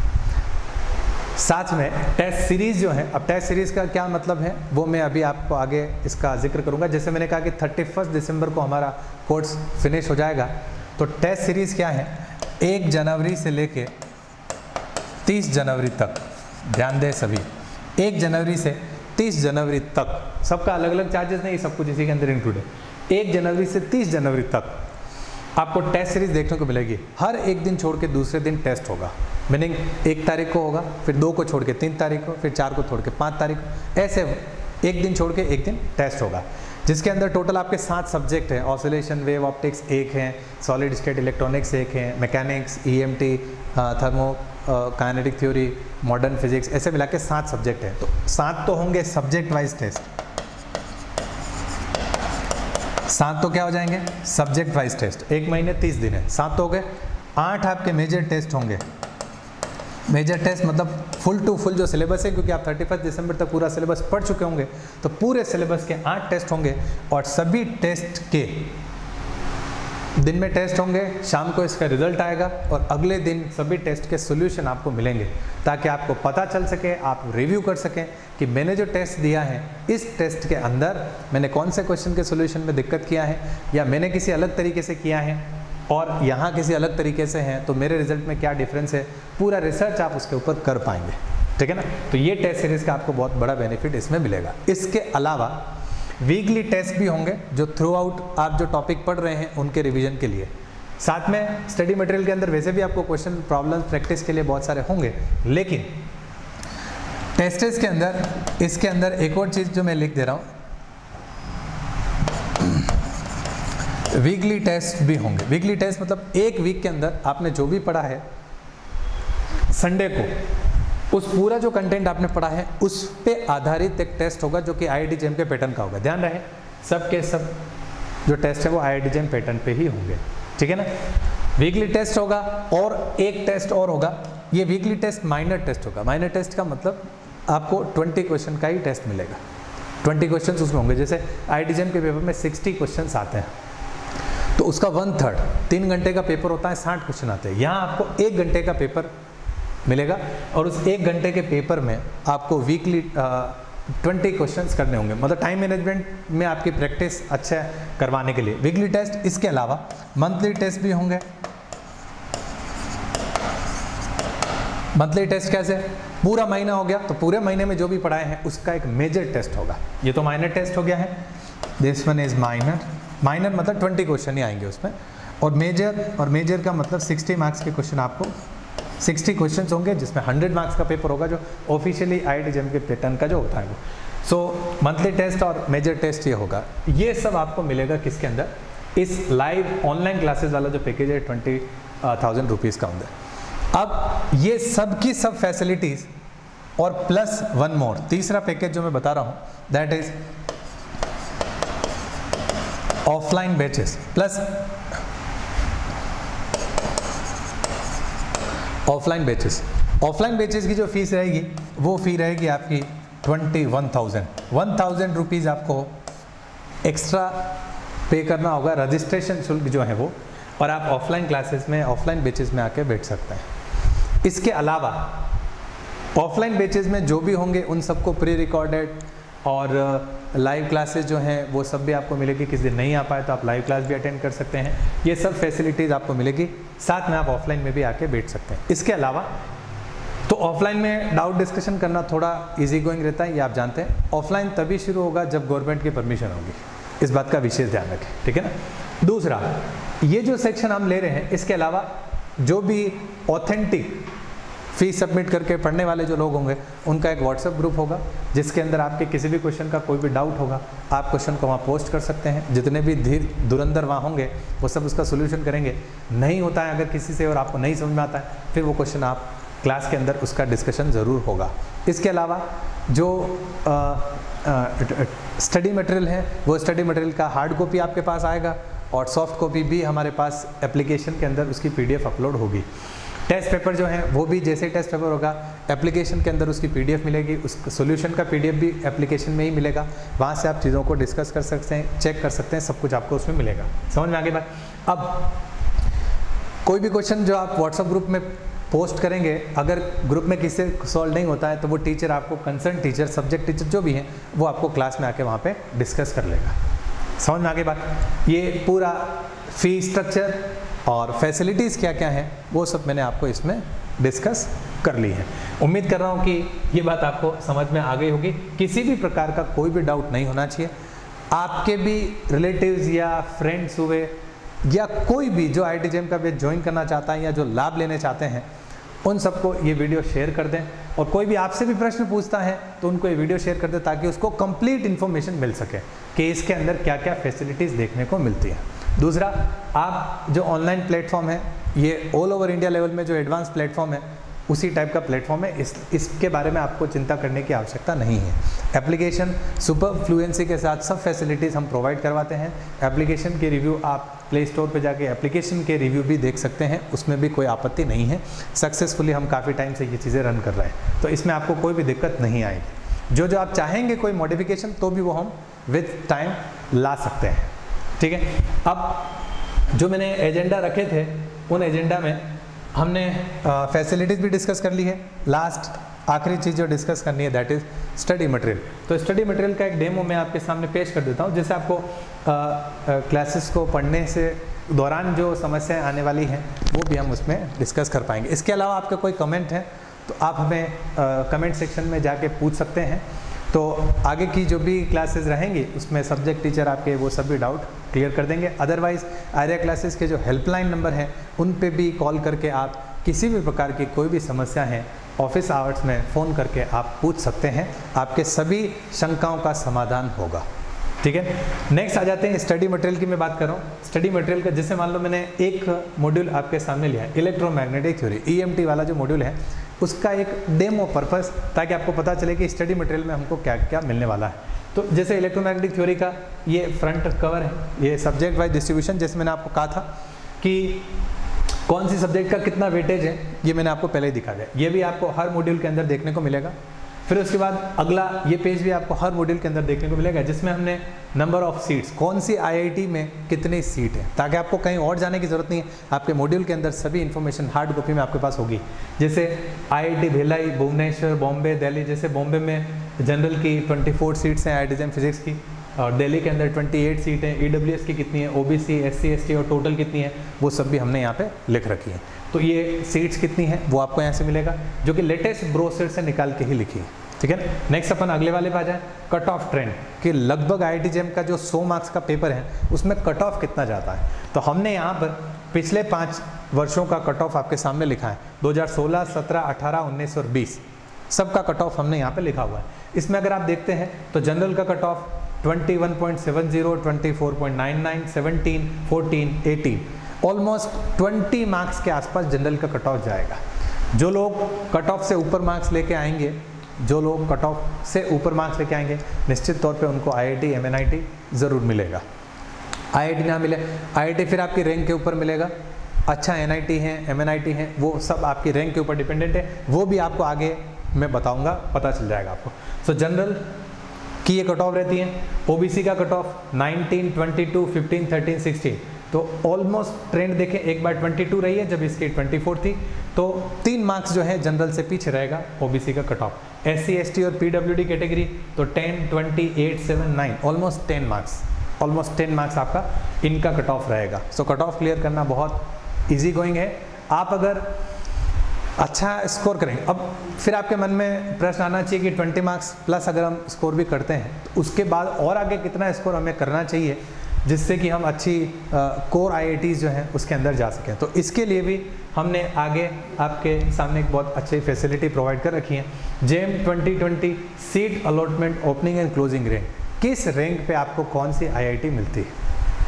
साथ में टेस्ट सीरीज़ जो है, अब टेस्ट सीरीज़ का क्या मतलब है वो मैं अभी आपको आगे इसका जिक्र करूंगा। जैसे मैंने कहा कि थर्टी फर्स्ट दिसंबर को हमारा कोर्स फिनिश हो जाएगा, तो टेस्ट सीरीज़ क्या है, एक जनवरी से लेके तीस जनवरी तक, ध्यान दें सभी, एक जनवरी से तीस जनवरी तक, सबका अलग अलग चार्जेस नहीं, सब कुछ इसी के अंदर इंक्लूड है। एक जनवरी से तीस जनवरी तक आपको टेस्ट सीरीज़ देखने को मिलेगी। हर एक दिन छोड़ के दूसरे दिन टेस्ट होगा, मीनिंग एक तारीख को होगा, फिर दो को छोड़ के तीन तारीख को, फिर चार को छोड़ के पाँच तारीख को, ऐसे एक दिन छोड़ के एक दिन टेस्ट होगा, जिसके अंदर टोटल आपके सात सब्जेक्ट हैं। ऑसिलेशन, वेव ऑप्टिक्स एक हैं, सॉलिड स्टेट इलेक्ट्रॉनिक्स एक हैं, mechanics, E M T, thermo kinetic theory, modern physics, ऐसे मिला के सात सब्जेक्ट हैं। तो सात तो होंगे सब्जेक्ट वाइज टेस्ट, सात तो क्या हो जाएंगे सब्जेक्ट वाइज टेस्ट, एक महीने तीस दिन है, सात तो हो गए। आठ आपके मेजर टेस्ट होंगे। मेजर टेस्ट मतलब फुल टू फुल जो सिलेबस है, क्योंकि आप थर्टी फर्स्ट दिसंबर तक पूरा सिलेबस पढ़ चुके होंगे, तो पूरे सिलेबस के आठ टेस्ट होंगे और सभी टेस्ट के दिन में टेस्ट होंगे, शाम को इसका रिजल्ट आएगा और अगले दिन सभी टेस्ट के सॉल्यूशन आपको मिलेंगे, ताकि आपको पता चल सके, आप रिव्यू कर सकें कि मैंने जो टेस्ट दिया है इस टेस्ट के अंदर मैंने कौन से क्वेश्चन के सॉल्यूशन में दिक्कत किया है, या मैंने किसी अलग तरीके से किया है और यहाँ किसी अलग तरीके से हैं, तो मेरे रिजल्ट में क्या डिफरेंस है, पूरा रिसर्च आप उसके ऊपर कर पाएंगे। ठीक है ना। तो ये टेस्ट सीरीज़ का आपको बहुत बड़ा बेनिफिट इसमें मिलेगा। इसके अलावा वीकली टेस्ट भी होंगे जो थ्रू आउट आप जो टॉपिक पढ़ रहे हैं उनके रिवीजन के लिए। साथ में स्टडी मटेरियल के अंदर वैसे भी आपको क्वेश्चन प्रॉब्लम प्रैक्टिस के लिए बहुत सारे होंगे, लेकिन टेस्टेस के अंदर इसके अंदर एक और चीज़ जो मैं लिख दे रहा हूँ, वीकली टेस्ट भी होंगे। वीकली टेस्ट मतलब एक वीक के अंदर आपने जो भी पढ़ा है संडे को उस पूरा जो कंटेंट आपने पढ़ा है उस पे आधारित एक टेस्ट होगा जो कि I I T J E M के पैटर्न का होगा। ध्यान रहे सब के सब जो टेस्ट है वो I I T J E M pattern पे ही होंगे। ठीक है ना। वीकली टेस्ट होगा और एक टेस्ट और होगा, ये वीकली टेस्ट माइनर टेस्ट होगा। माइनर टेस्ट का मतलब आपको ट्वेंटी क्वेश्चन का ही टेस्ट मिलेगा, ट्वेंटी क्वेश्चन उसमें होंगे। जैसे I I T J E M के पेपर में सिक्सटी क्वेश्चन आते हैं तो उसका वन थर्ड तीन घंटे का पेपर होता है, साठ क्वेश्चन आते हैं। यहाँ आपको एक घंटे का पेपर मिलेगा और उस एक घंटे के पेपर में आपको वीकली ट्वेंटी क्वेश्चंस करने होंगे, मतलब टाइम मैनेजमेंट में आपकी प्रैक्टिस अच्छा करवाने के लिए वीकली टेस्ट। इसके अलावा मंथली टेस्ट भी होंगे। मंथली टेस्ट कैसे, पूरा महीना हो गया तो पूरे महीने में जो भी पढ़ाए हैं उसका एक मेजर टेस्ट होगा। ये तो माइनर टेस्ट हो गया है, this one is minor. Minor मतलब ट्वेंटी क्वेश्चन ही आएंगे उसमें, और मेजर और मेजर का मतलब सिक्सटी मार्क्स के क्वेश्चन, आपको सिक्सटी क्वेश्चंस होंगे जिसमें हंड्रेड मार्क्स का पेपर होगा जो officially I I T J E M के पैटर्न का जो होता है वो। सो मंथली टेस्ट और मेजर टेस्ट ये होगा। ये सब आपको मिलेगा किसके अंदर, इस लाइव ऑनलाइन क्लासेस वाला जो पैकेज है ट्वेंटी थाउजेंड रुपीज़ का अंदर। अब ये सब की सब फैसिलिटीज़ और प्लस वन मोर तीसरा पैकेज जो मैं बता रहा हूँ, that is offline batches plus offline batches. Offline batches की जो फीस रहेगी वो फी रहेगी आपकी twenty one thousand one thousand rupees आपको एक्स्ट्रा पे करना होगा, रजिस्ट्रेशन शुल्क जो है वो, और आप ऑफलाइन क्लासेस में ऑफलाइन बैचेस में आके बैठ सकते हैं। इसके अलावा ऑफलाइन बैचेस में जो भी होंगे उन सबको प्री रिकॉर्डेड और लाइव क्लासेस जो हैं वो सब भी आपको मिलेगी। किसी दिन नहीं आ पाए तो आप लाइव क्लास भी अटेंड कर सकते हैं। ये सब फैसिलिटीज़ आपको मिलेगी, साथ में आप ऑफलाइन में भी आके बैठ सकते हैं। इसके अलावा तो ऑफलाइन में डाउट डिस्कशन करना थोड़ा इजी गोइंग रहता है, ये आप जानते हैं। ऑफलाइन तभी शुरू होगा जब गवर्नमेंट की परमिशन होगी, इस बात का विशेष ध्यान रखें। ठीक है ना। दूसरा, ये जो सेक्शन हम ले रहे हैं इसके अलावा जो भी ऑथेंटिक फीस सबमिट करके पढ़ने वाले जो लोग होंगे उनका एक व्हाट्सएप ग्रुप होगा, जिसके अंदर आपके किसी भी क्वेश्चन का कोई भी डाउट होगा आप क्वेश्चन को वहाँ पोस्ट कर सकते हैं। जितने भी धीर धुरंधर वहाँ होंगे वो सब उसका सोल्यूशन करेंगे। नहीं होता है अगर किसी से और आपको नहीं समझ में आता है, फिर वो क्वेश्चन आप क्लास के अंदर उसका डिस्कशन ज़रूर होगा। इसके अलावा जो स्टडी मटेरियल है वो स्टडी मटेरियल का हार्ड कॉपी आपके पास आएगा और सॉफ्ट कॉपी भी हमारे पास एप्लीकेशन के अंदर उसकी पीडीएफ अपलोड होगी। टेस्ट पेपर जो है वो भी जैसे टेस्ट पेपर होगा एप्लीकेशन के अंदर उसकी पीडीएफ मिलेगी, उस सॉल्यूशन का पीडीएफ भी एप्लीकेशन में ही मिलेगा। वहाँ से आप चीज़ों को डिस्कस कर सकते हैं, चेक कर सकते हैं, सब कुछ आपको उसमें मिलेगा। समझ में आगे बात। अब कोई भी क्वेश्चन जो आप व्हाट्सएप ग्रुप में पोस्ट करेंगे, अगर ग्रुप में किसी से सॉल्व नहीं होता है तो वो टीचर आपको, कंसर्न टीचर, सब्जेक्ट टीचर जो भी हैं, वो आपको क्लास में आके वहाँ पे डिस्कस कर लेगा। समझ में आगे बात। ये पूरा फी स्ट्रक्चर और फैसिलिटीज़ क्या क्या हैं वो सब मैंने आपको इसमें डिस्कस कर ली है। उम्मीद कर रहा हूँ कि ये बात आपको समझ में आ गई होगी। किसी भी प्रकार का कोई भी डाउट नहीं होना चाहिए। आपके भी रिलेटिव्स या फ्रेंड्स हुए या कोई भी जो I I T J E M का बैच ज्वाइन करना चाहता है या जो लाभ लेने चाहते हैं, उन सबको ये वीडियो शेयर कर दें। और कोई भी आपसे भी प्रश्न पूछता है तो उनको ये वीडियो शेयर कर दें ताकि उसको कंप्लीट इन्फॉर्मेशन मिल सके कि इसके अंदर क्या क्या फैसिलिटीज़ देखने को मिलती हैं। दूसरा, आप जो ऑनलाइन प्लेटफॉर्म है ये ऑल ओवर इंडिया लेवल में जो एडवांस प्लेटफॉर्म है उसी टाइप का प्लेटफॉर्म है, इस इसके बारे में आपको चिंता करने की आवश्यकता नहीं है। एप्लीकेशन सुपर फ्लुएंसी के साथ सब फैसिलिटीज़ हम प्रोवाइड करवाते हैं। एप्लीकेशन के रिव्यू आप प्ले स्टोर पे जाके एप्लीकेशन के रिव्यू भी देख सकते हैं, उसमें भी कोई आपत्ति नहीं है। सक्सेसफुली हम काफ़ी टाइम से ये चीज़ें रन कर रहे हैं, तो इसमें आपको कोई भी दिक्कत नहीं आएगी। जो जो आप चाहेंगे कोई मॉडिफिकेशन तो भी वो हम विद टाइम ला सकते हैं, ठीक है। अब जो मैंने एजेंडा रखे थे उन एजेंडा में हमने फैसिलिटीज़ भी डिस्कस कर ली है। लास्ट आखिरी चीज़ जो डिस्कस करनी है दैट इज़ स्टडी मटेरियल। तो स्टडी मटेरियल का एक डेमो मैं आपके सामने पेश कर देता हूँ, जिससे आपको क्लासेस को पढ़ने से दौरान जो समस्याएं आने वाली हैं वो भी हम उसमें डिस्कस कर पाएंगे। इसके अलावा आपका कोई कमेंट है तो आप हमें कमेंट सेक्शन में जाके पूछ सकते हैं। तो आगे की जो भी क्लासेस रहेंगी उसमें सब्जेक्ट टीचर आपके वो सभी डाउट क्लियर कर देंगे। अदरवाइज़ आर्या क्लासेस के जो हेल्पलाइन नंबर हैं उन पे भी कॉल करके आप किसी भी प्रकार की कोई भी समस्या है ऑफिस आवर्स में फ़ोन करके आप पूछ सकते हैं, आपके सभी शंकाओं का समाधान होगा, ठीक है। नेक्स्ट आ जाते हैं स्टडी मटेरियल की मैं बात कर रहा हूँ। स्टडी मटेरियल का जैसे मान लो मैंने एक मॉड्यूल आपके सामने लिया है, electromagnetic theory E M T वाला जो मॉड्यूल है उसका एक डेमो पर्पस, ताकि आपको पता चले कि स्टडी मटेरियल में हमको क्या क्या मिलने वाला है। तो जैसे इलेक्ट्रोमैग्नेटिक थ्योरी का ये फ्रंट कवर है, ये सब्जेक्ट वाइज डिस्ट्रीब्यूशन, जैसे मैंने आपको कहा था कि कौन सी सब्जेक्ट का कितना वेटेज है ये मैंने आपको पहले ही दिखा दिया। ये भी आपको हर मॉड्यूल के अंदर देखने को मिलेगा। फिर उसके बाद अगला ये पेज भी आपको हर मॉड्यूल के अंदर देखने को मिलेगा, जिसमें हमने नंबर ऑफ सीट्स, कौन सी आईआईटी में कितनी सीट है, ताकि आपको कहीं और जाने की ज़रूरत नहीं है। आपके मॉड्यूल के अंदर सभी इन्फॉर्मेशन हार्ड कॉपी में आपके पास होगी। जैसे आईआईटी भिलाई, भुवनेश्वर, बॉम्बे, दिल्ली, जैसे बॉम्बे में जनरल की चौबीस सीट्स हैं आईआईटी फिजिक्स की, और दिल्ली के अंदर अट्ठाईस सीट है। ईडब्ल्यूएस की कितनी है, ओबीसी, एससी, एसटी और टोटल कितनी है वो सब भी हमने यहाँ पे लिख रखी है। तो ये सीट्स कितनी है वो आपको यहाँ से मिलेगा, जो कि लेटेस्ट ब्रोशर से निकाल के ही लिखी है, ठीक है। नेक्स्ट अपन अगले वाले पे आ जाए, कट ऑफ ट्रेंड कि लगभग आईआईटी जेम का जो सौ मार्क्स का पेपर है उसमें कट ऑफ कितना जाता है। तो हमने यहाँ पर पिछले पाँच वर्षों का कट ऑफ आपके सामने लिखा है, दो हज़ार सोलह, सत्रह, अठारह, उन्नीस और बीस सबका कट ऑफ हमने यहाँ पे लिखा हुआ है। इसमें अगर आप देखते हैं तो जनरल का कट ऑफ इक्कीस पॉइंट सात शून्य, चौबीस पॉइंट नौ नौ, सत्रह, चौदह, अठारह, ऑलमोस्ट बीस मार्क्स के आसपास जनरल का कट ऑफ जाएगा। जो लोग कट ऑफ से ऊपर मार्क्स लेके आएंगे जो लोग कट ऑफ से ऊपर मार्क्स लेके आएंगे निश्चित तौर पे उनको आईआईटी, एमएनआईटी ज़रूर मिलेगा। आईआईटी ना मिले, आईआईटी फिर आपकी रैंक के ऊपर मिलेगा। अच्छा एनआईटी है, एमएनआईटी है, वो सब आपकी रैंक के ऊपर डिपेंडेंट है, वो भी आपको आगे मैं बताऊंगा, पता चल जाएगा आपको। सो so, जनरल की ये कट ऑफ रहती है। ओबीसी का cut off nineteen, twenty two, fifteen, thirteen, sixteen, तो ऑलमोस्ट ट्रेंड देखें, एक बार बाईस रही है जब इसकी चौबीस थी, तो तीन मार्क्स जो है जनरल से पीछे रहेगा ओबीसी का कट ऑफ। एससी, एसटी और पीडब्ल्यूडी कैटेगरी तो ten, twenty, eight, seven, nine, almost ten marks almost ten marks आपका इनका कट ऑफ रहेगा। सो कट ऑफ क्लियर करना बहुत ईजी गोइंग है। आप अगर अच्छा स्कोर करेंगे, अब फिर आपके मन में प्रश्न आना चाहिए कि बीस मार्क्स प्लस अगर हम स्कोर भी करते हैं तो उसके बाद और आगे कितना स्कोर हमें करना चाहिए जिससे कि हम अच्छी कोर आईआईटीज़ जो हैं उसके अंदर जा सकें। तो इसके लिए भी हमने आगे आपके सामने एक बहुत अच्छी फैसिलिटी प्रोवाइड कर रखी है। JAM twenty twenty seat allotment opening and closing rank, किस रैंक पे आपको कौन सी आईआईटी मिलती है,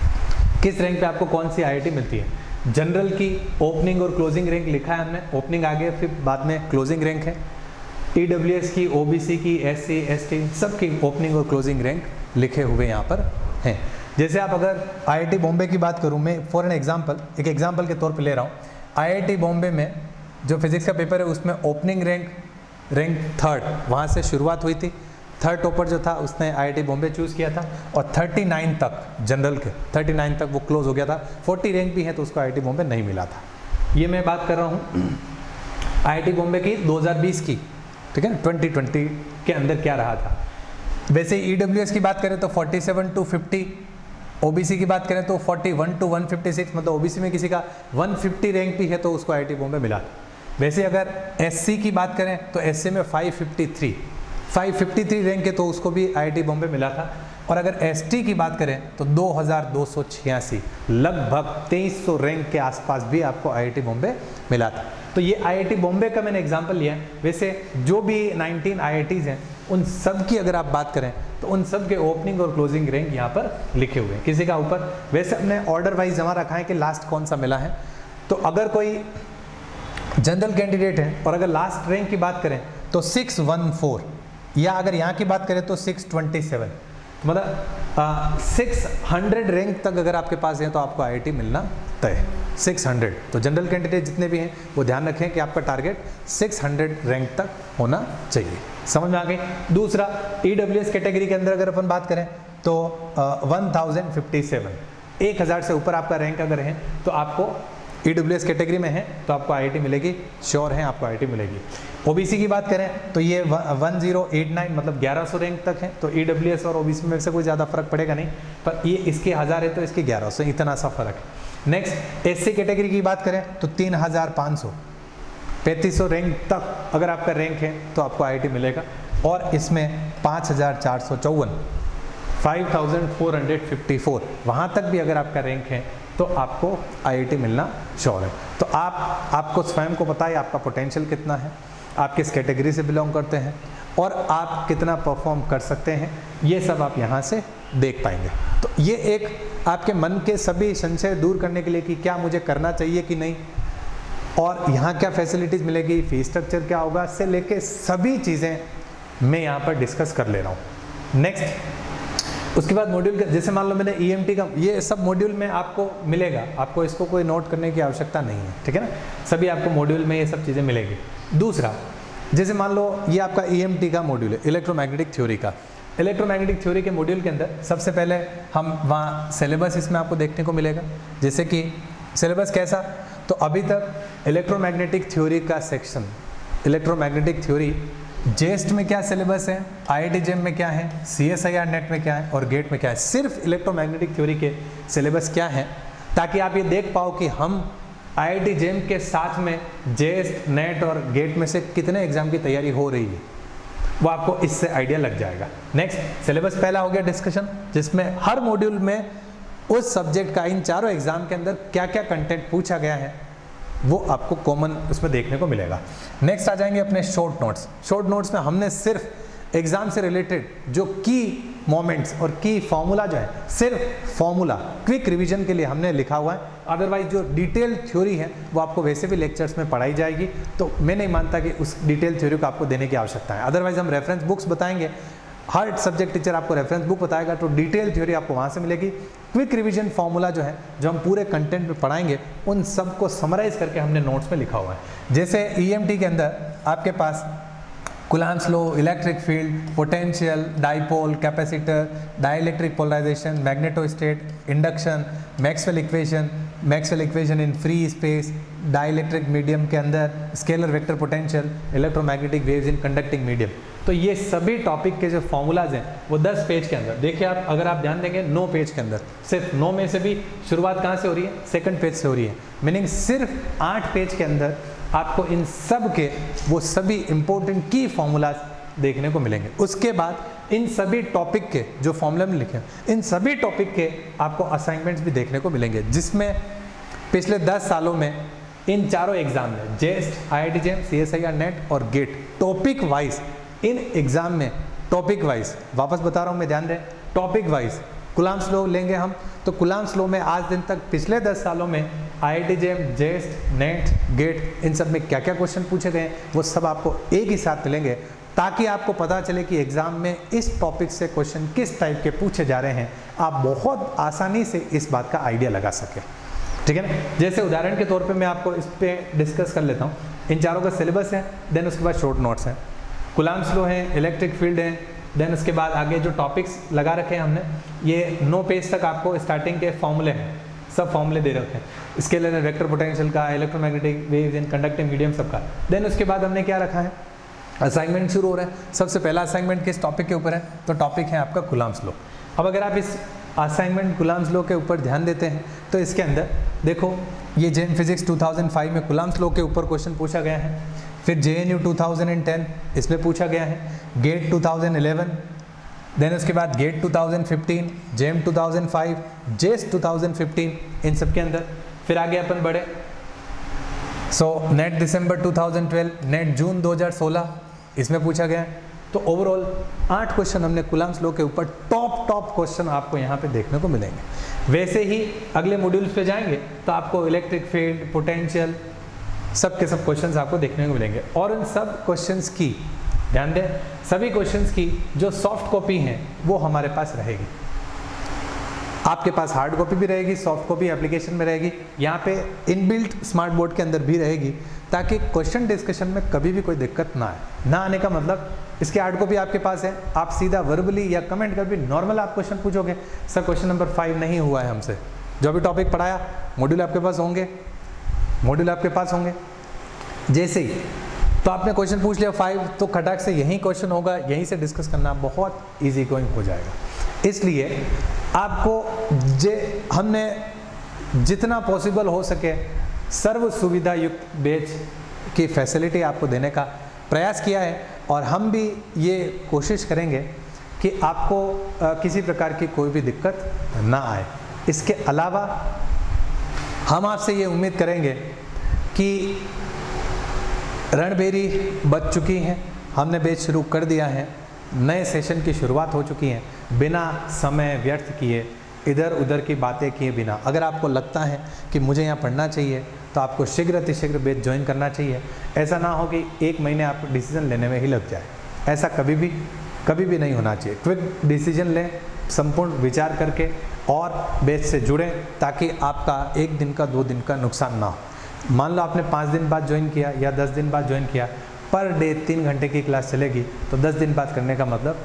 किस रैंक पे आपको कौन सी आईआईटी मिलती है। जनरल की ओपनिंग और क्लोजिंग रैंक लिखा है हमने, ओपनिंग आगे फिर बाद में क्लोजिंग रैंक है। ईडब्ल्यूएस की, ओबीसी की, एससी, एसटी सब की ओपनिंग और क्लोजिंग रैंक लिखे हुए यहाँ पर हैं। जैसे आप अगर आईआईटी बॉम्बे की बात करूँ मैं फॉर एन एग्जांपल, एक एग्जांपल के तौर पे ले रहा हूँ, आईआईटी बॉम्बे में जो फिजिक्स का पेपर है उसमें ओपनिंग रैंक रैंक थर्ड वहाँ से शुरुआत हुई थी। थर्ड टॉपर जो था उसने आईआईटी बॉम्बे चूज़ किया था और थर्टी नाइन तक जनरल के थर्टी नाइन तक वो क्लोज हो गया था। फोर्टी रैंक भी है तो उसको आईआईटी बॉम्बे नहीं मिला था। ये मैं बात कर रहा हूँ आईआईटी बॉम्बे की दो हज़ार बीस की, ठीक है, ट्वेंटी ट्वेंटी के अंदर क्या रहा था। वैसे ईडब्ल्यूएस की बात करें तो forty seven to fifty, OBC की बात करें तो forty one to one fifty six, मतलब ओबीसी में किसी का वन फिफ्टी रैंक भी है तो उसको आईआईटी बॉम्बे मिला। वैसे अगर एससी की बात करें तो एससी में five fifty three five fifty three rank है तो उसको भी आईआईटी बॉम्बे मिला था। और अगर एसटी की बात करें तो दो हज़ार दो सौ छियासी, लगभग तेईस सौ रैंक के आसपास भी आपको आईआईटी बॉम्बे मिला था। तो ये आईआईटी बॉम्बे का मैंने एग्जांपल लिया है। वैसे जो भी नाइनटीन आईआईटीज़ हैं उन सब की अगर आप बात करें तो उन सब के ओपनिंग और क्लोजिंग रैंक यहाँ पर लिखे हुए हैं, किसी का ऊपर। वैसे हमने ऑर्डर वाइज जमा रखा है कि लास्ट कौन सा मिला है। तो अगर कोई जनरल कैंडिडेट हैं और अगर लास्ट रैंक की बात करें तो सिक्स वन फोर, या अगर यहाँ की बात करें तो सिक्स ट्वेंटी सेवन, मतलब सिक्स हंड्रेड रैंक तक अगर आपके पास है तो आपको आईआईटी मिलना तय। सिक्स हंड्रेड, तो जनरल कैंडिडेट जितने भी हैं वो ध्यान रखें कि आपका टारगेट सिक्स हंड्रेड रैंक तक होना चाहिए। समझ में आ गई। दूसरा, ईडब्ल्यूएस कैटेगरी के अंदर अगर अपन बात करें तो वन थाउजेंड फिफ्टी सेवन, एक हज़ार से ऊपर आपका रैंक अगर है तो आपको ईडब्ल्यूएस कैटेगरी में है तो आपको आईआईटी मिलेगी, श्योर है आपको आईआईटी मिलेगी। ओबीसी की बात करें तो ये वन ज़ीरो एट नाइन मतलब ग्यारह सौ रैंक तक है, तो ईडब्ल्यूएस और ओबीसी में से कोई ज़्यादा फर्क पड़ेगा नहीं, पर ये इसके हज़ार है तो इसके ग्यारह सौ, इतना सा फर्क है। नेक्स्ट, एससी कैटेगरी की बात करें तो तीन हज़ार पाँच सौ पैंतीस सौ रैंक तक अगर आपका रैंक है तो आपको आईआईटी मिलेगा, और इसमें पाँच हज़ार चार सौ चौवन five thousand four hundred fifty four वहाँ तक भी अगर आपका रैंक है तो आपको आईआईटी मिलना श्योर है। तो आप आपको स्वयं को पता है आपका पोटेंशियल कितना है, आप किस कैटेगरी से बिलोंग करते हैं और आप कितना परफॉर्म कर सकते हैं, ये सब आप यहाँ से देख पाएंगे। तो ये एक आपके मन के सभी संशय दूर करने के लिए कि क्या मुझे करना चाहिए कि नहीं, और यहाँ क्या फैसिलिटीज़ मिलेगी, फीस स्ट्रक्चर क्या होगा, से लेके सभी चीज़ें मैं यहाँ पर डिस्कस कर ले रहा हूँ। नेक्स्ट, उसके बाद मॉड्यूल, जैसे मान लो मैंने ईएमटी का, ये सब मॉड्यूल में आपको मिलेगा, आपको इसको कोई नोट करने की आवश्यकता नहीं है, ठीक है ना, सभी आपको मॉड्यूल में ये सब चीज़ें मिलेगी। दूसरा, जैसे मान लो ये आपका ईएमटी का मॉड्यूल है, इलेक्ट्रोमैग्नेटिक थ्योरी का। इलेक्ट्रोमैग्नेटिक थ्योरी के मॉड्यूल के अंदर सबसे पहले हम वहाँ सिलेबस इसमें आपको देखने को मिलेगा। जैसे कि सिलेबस कैसा, तो अभी तक इलेक्ट्रोमैग्नेटिक थ्योरी का सेक्शन, इलेक्ट्रोमैग्नेटिक थ्योरी जेस्ट में क्या सिलेबस है, आईआईटी जेम में क्या है, सीएसआईआर नेट में क्या है और गेट में क्या है, सिर्फ इलेक्ट्रोमैग्नेटिक थ्योरी के सिलेबस क्या है, ताकि आप ये देख पाओ कि हम आईआईटी जेम के साथ में जेस्ट, नेट और गेट में से कितने एग्जाम की तैयारी हो रही है, वो आपको इससे आइडिया लग जाएगा। नेक्स्ट, सिलेबस पहला हो गया डिस्कशन, जिसमें हर मॉड्यूल में उस सब्जेक्ट का, इन चारों एग्जाम के अंदर क्या क्या कंटेंट पूछा गया है वो आपको कॉमन उसमें देखने को मिलेगा। नेक्स्ट आ जाएंगे अपने शॉर्ट नोट्स। शॉर्ट नोट्स में हमने सिर्फ एग्जाम से रिलेटेड जो की मोमेंट्स और की फॉर्मूला जो है, सिर्फ फॉर्मूला क्विक रिवीजन के लिए हमने लिखा हुआ है। अदरवाइज जो डिटेल थ्योरी है वो आपको वैसे भी लेक्चर्स में पढ़ाई जाएगी, तो मैं नहीं मानता कि उस डिटेल थ्योरी को आपको देने की आवश्यकता है। अदरवाइज हम रेफरेंस बुक्स बताएंगे, हर सब्जेक्ट टीचर आपको रेफरेंस बुक बताएगा, तो डिटेल थ्योरी आपको वहाँ से मिलेगी। क्विक रिवीजन फॉर्मूला जो है, जो हम पूरे कंटेंट में पढ़ाएंगे, उन सब को समराइज करके हमने नोट्स में लिखा हुआ है। जैसे ईएमटी के अंदर आपके पास Coulomb's law, electric field, potential, dipole, capacitor, dielectric polarisation, magnetostat, induction, Maxwell equation, Maxwell equation in free space, dielectric medium के अंदर scalar vector potential, electromagnetic waves in conducting medium. तो ये सभी टॉपिक के जो फॉर्मूलाज हैं वो दस पेज के अंदर, देखिए आप अगर आप ध्यान देंगे नौ पेज के अंदर, सिर्फ नौ में से भी शुरुआत कहाँ से हो रही है, सेकंड पेज से हो रही है, मीनिंग सिर्फ आठ पेज के अंदर आपको इन सब के वो सभी इंपॉर्टेंट की फॉर्मूलाज देखने को मिलेंगे। उसके बाद इन सभी टॉपिक के जो फॉर्मूला में लिखे, इन सभी टॉपिक के आपको असाइनमेंट्स भी देखने को मिलेंगे, जिसमें पिछले दस सालों में इन चारों एग्जाम में JEST, IIT JAM, CSIR NET और गेट, टॉपिक वाइज इन एग्जाम में, टॉपिक वाइज वापस बता रहा हूँ मैं, ध्यान दें, टॉपिक वाइज कुलाम्ब्स लॉ लेंगे हम, तो कुलाम्ब्स लॉ में आज दिन तक पिछले दस सालों में IIT JAM, JEST, NET, GATE, इन सब में क्या क्या क्वेश्चन पूछे गए वो सब आपको एक ही साथ मिलेंगे, ताकि आपको पता चले कि एग्जाम में इस टॉपिक से क्वेश्चन किस टाइप के पूछे जा रहे हैं, आप बहुत आसानी से इस बात का आइडिया लगा सकें, ठीक है ना। जैसे उदाहरण के तौर पे मैं आपको इस पर डिस्कस कर लेता हूँ। इन चारों का सिलेबस है, देन उसके बाद शॉर्ट नोट्स हैं, कुलाम्ब्स लॉ है, इलेक्ट्रिक फील्ड है, देन उसके बाद आगे जो टॉपिक्स लगा रखे हैं हमने, ये नौ पेज तक आपको स्टार्टिंग के फॉर्मूले हैं, सब फॉर्मूले दे रखे हैं, स्केलर वेक्टर पोटेंशियल का, electromagnetic waves in conducting medium सबका। देन उसके बाद हमने क्या रखा है, असाइनमेंट शुरू हो रहा है। सबसे पहला असाइनमेंट किस टॉपिक के ऊपर है, तो टॉपिक है आपका कुलाम्ब्स लॉ। अब अगर आप इस असाइनमेंट कुलाम्ब्स लॉ के ऊपर ध्यान देते हैं तो इसके अंदर देखो, ये JAM physics two thousand five में कुलाम्ब्स लॉ के ऊपर क्वेश्चन पूछा गया है, फिर J N U two thousand ten इसमें पूछा गया है, GATE two thousand eleven, then उसके बाद GATE two thousand fifteen, JAM two thousand five, JEST two thousand fifteen, इन सब के अंदर। फिर आगे अपन बढ़े, सो नेट दिसंबर टू थाउजेंड ट्वेल्व, नेट जून दो हज़ार सोलह, इसमें पूछा गया है। तो ओवरऑल आठ क्वेश्चन हमने कुलाम्ब्स लॉ के ऊपर टॉप टॉप क्वेश्चन आपको यहाँ पे देखने को मिलेंगे। वैसे ही अगले मॉड्यूल्स पे जाएंगे तो आपको इलेक्ट्रिक फील्ड, पोटेंशियल, सब के सब क्वेश्चंस आपको देखने को मिलेंगे। और उन सब क्वेश्चंस की, ध्यान दें, सभी क्वेश्चंस की जो सॉफ्ट कॉपी हैं वो हमारे पास रहेगी। आपके पास हार्ड कॉपी भी रहेगी, सॉफ्ट कॉपी एप्लीकेशन में रहेगी, यहाँ पे इनबिल्ट स्मार्ट बोर्ड के अंदर भी रहेगी, ताकि क्वेश्चन डिस्कशन में कभी भी कोई दिक्कत ना आए। ना आने का मतलब, इसकी हार्ड कॉपी आपके पास है, आप सीधा वर्बली या कमेंट कर भी नॉर्मल आप क्वेश्चन पूछोगे, सर क्वेश्चन नंबर फाइव नहीं हुआ है हमसे, जो भी टॉपिक पढ़ाया मॉड्यूल आपके पास होंगे, मॉड्यूल आपके पास होंगे। जैसे ही तो आपने क्वेश्चन पूछ लिया फाइव, तो खटाक से यही क्वेश्चन होगा, यहीं से डिस्कस करना बहुत ईजी गोइंग हो जाएगा। इसलिए आपको जे हमने जितना पॉसिबल हो सके सर्व सुविधा युक्त बैच की फैसिलिटी आपको देने का प्रयास किया है, और हम भी ये कोशिश करेंगे कि आपको आ, किसी प्रकार की कोई भी दिक्कत ना आए। इसके अलावा हम आपसे ये उम्मीद करेंगे कि रणभेरी बच चुकी हैं, हमने बैच शुरू कर दिया है, नए सेशन की शुरुआत हो चुकी है। बिना समय व्यर्थ किए, इधर उधर की बातें किए बिना, अगर आपको लगता है कि मुझे यहाँ पढ़ना चाहिए तो आपको शीघ्र अतिशीघ्र बैच ज्वाइन करना चाहिए। ऐसा ना हो कि एक महीने आपको डिसीजन लेने में ही लग जाए, ऐसा कभी भी कभी भी नहीं होना चाहिए। क्विक डिसीजन लें, संपूर्ण विचार करके, और बैच से जुड़ें, ताकि आपका एक दिन का दो दिन का नुकसान ना हो। मान लो आपने पाँच दिन बाद ज्वाइन किया या दस दिन बाद ज्वाइन किया, पर डे तीन घंटे की क्लास चलेगी, तो दस दिन बाद करने का मतलब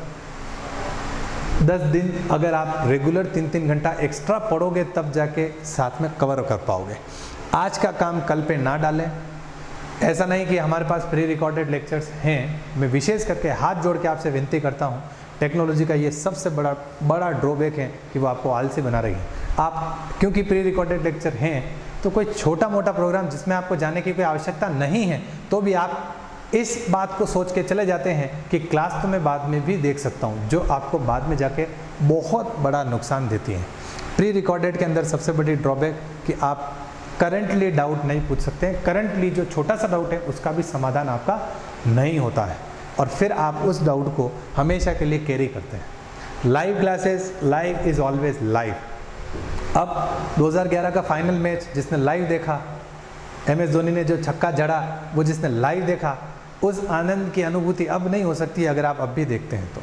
दस दिन अगर आप रेगुलर तीन तीन घंटा एक्स्ट्रा पढ़ोगे तब जाके साथ में कवर कर पाओगे। आज का काम कल पे ना डालें। ऐसा नहीं कि हमारे पास प्री रिकॉर्डेड लेक्चर्स हैं, मैं विशेष करके हाथ जोड़ के आपसे विनती करता हूँ, टेक्नोलॉजी का ये सबसे बड़ा बड़ा ड्रॉबैक है कि वो आपको आलसी बना रही है। आप क्योंकि प्री रिकॉर्डेड लेक्चर हैं, तो कोई छोटा मोटा प्रोग्राम जिसमें आपको जाने की कोई आवश्यकता नहीं है, तो भी आप इस बात को सोच के चले जाते हैं कि क्लास तो मैं बाद में भी देख सकता हूँ, जो आपको बाद में जाके बहुत बड़ा नुकसान देती है। प्री रिकॉर्डेड के अंदर सबसे बड़ी ड्रॉबैक कि आप करंटली डाउट नहीं पूछ सकते हैं, करंटली जो छोटा सा डाउट है उसका भी समाधान आपका नहीं होता है, और फिर आप उस डाउट को हमेशा के लिए कैरी करते हैं। Live classes, live is always live. अब दो हज़ार ग्यारह का फाइनल मैच जिसने लाइव देखा, एम एस धोनी ने जो छक्का जड़ा, वो जिसने लाइव देखा, उस आनंद की अनुभूति अब नहीं हो सकती अगर आप अब भी देखते हैं तो।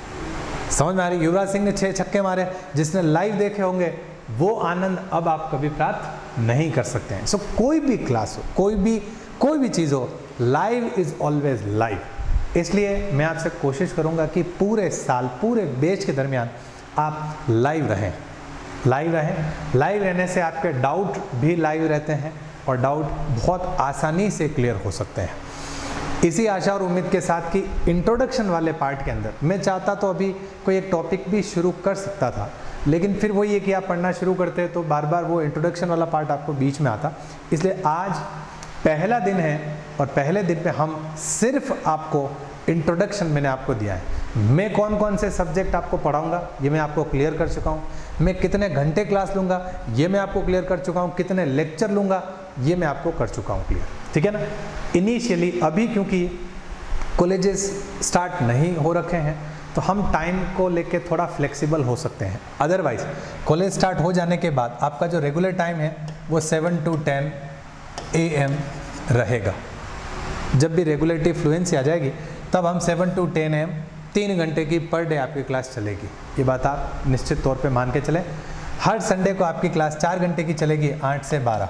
समझ में आ रही? युवराज सिंह ने छह छक्के मारे, जिसने लाइव देखे होंगे, वो आनंद अब आप कभी प्राप्त नहीं कर सकते हैं। सो so, कोई भी क्लास हो, कोई भी कोई भी चीज़ हो, लाइव इज़ ऑलवेज लाइव। इसलिए मैं आपसे कोशिश करूंगा कि पूरे साल, पूरे बैच के दरमियान आप लाइव रहें, लाइव रहें। लाइव रहने से आपके डाउट भी लाइव रहते हैं, और डाउट बहुत आसानी से क्लियर हो सकते हैं। इसी आशा और उम्मीद के साथ कि इंट्रोडक्शन वाले पार्ट के अंदर मैं चाहता तो अभी कोई एक टॉपिक भी शुरू कर सकता था, लेकिन फिर वही है कि आप पढ़ना शुरू करते तो बार बार वो इंट्रोडक्शन वाला पार्ट आपको बीच में आता। इसलिए आज पहला दिन है, और पहले दिन पे हम सिर्फ आपको इंट्रोडक्शन मैंने आपको दिया है। मैं कौन कौन से सब्जेक्ट आपको पढ़ाऊँगा ये मैं आपको क्लियर कर चुका हूँ। मैं कितने घंटे क्लास लूँगा ये मैं आपको क्लियर कर चुका हूँ। कितने लेक्चर लूँगा ये मैं आपको कर चुका हूँ क्लियर, ठीक है ना। इनिशियली अभी क्योंकि कॉलेजेस स्टार्ट नहीं हो रखे हैं, तो हम टाइम को लेके थोड़ा फ्लेक्सिबल हो सकते हैं। अदरवाइज कॉलेज स्टार्ट हो जाने के बाद आपका जो रेगुलर टाइम है वो seven to ten A M रहेगा। जब भी रेगुलेटरी फ्लुएंसी आ जाएगी तब हम seven to ten A M तीन घंटे की पर डे आपकी क्लास चलेगी। ये बात आप निश्चित तौर पे मान के चलें। हर संडे को आपकी क्लास चार घंटे की चलेगी, आठ से बारह,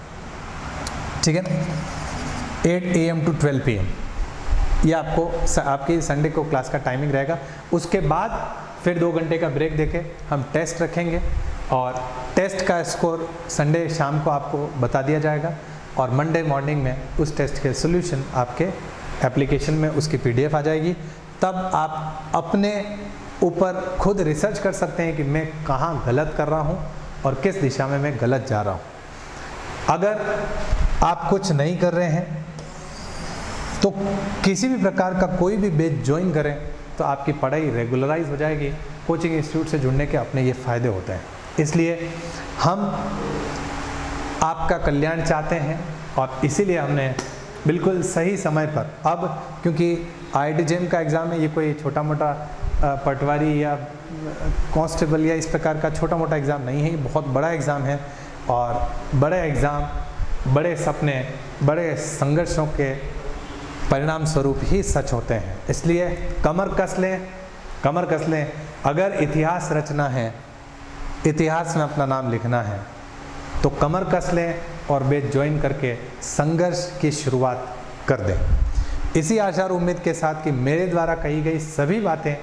ठीक है ना, eight A M to twelve P M. ये आपको आपकी संडे को क्लास का टाइमिंग रहेगा। उसके बाद फिर दो घंटे का ब्रेक देके हम टेस्ट रखेंगे, और टेस्ट का स्कोर संडे शाम को आपको बता दिया जाएगा, और मंडे मॉर्निंग में उस टेस्ट के सोल्यूशन आपके एप्लीकेशन में उसकी पीडीएफ आ जाएगी। तब आप अपने ऊपर खुद रिसर्च कर सकते हैं कि मैं कहाँ गलत कर रहा हूँ और किस दिशा में मैं गलत जा रहा हूँ। अगर आप कुछ नहीं कर रहे हैं तो किसी भी प्रकार का कोई भी बैच ज्वाइन करें तो आपकी पढ़ाई रेगुलराइज हो जाएगी। कोचिंग इंस्टीट्यूट से जुड़ने के अपने ये फ़ायदे होते हैं। इसलिए हम आपका कल्याण चाहते हैं, और इसीलिए हमने बिल्कुल सही समय पर, अब क्योंकि आई डी जे एम का एग्ज़ाम है, ये कोई छोटा मोटा पटवारी या कांस्टेबल या इस प्रकार का छोटा मोटा एग्ज़ाम नहीं है, ये बहुत बड़ा एग्ज़ाम है। और बड़ा एग्ज़ाम बड़े सपने, बड़े संघर्षों के परिणाम स्वरूप ही सच होते हैं। इसलिए कमर कस लें, कमर कस लें। अगर इतिहास रचना है, इतिहास में अपना नाम लिखना है, तो कमर कस लें और बैच ज्वाइन करके संघर्ष की शुरुआत कर दें। इसी आशा और उम्मीद के साथ कि मेरे द्वारा कही गई सभी बातें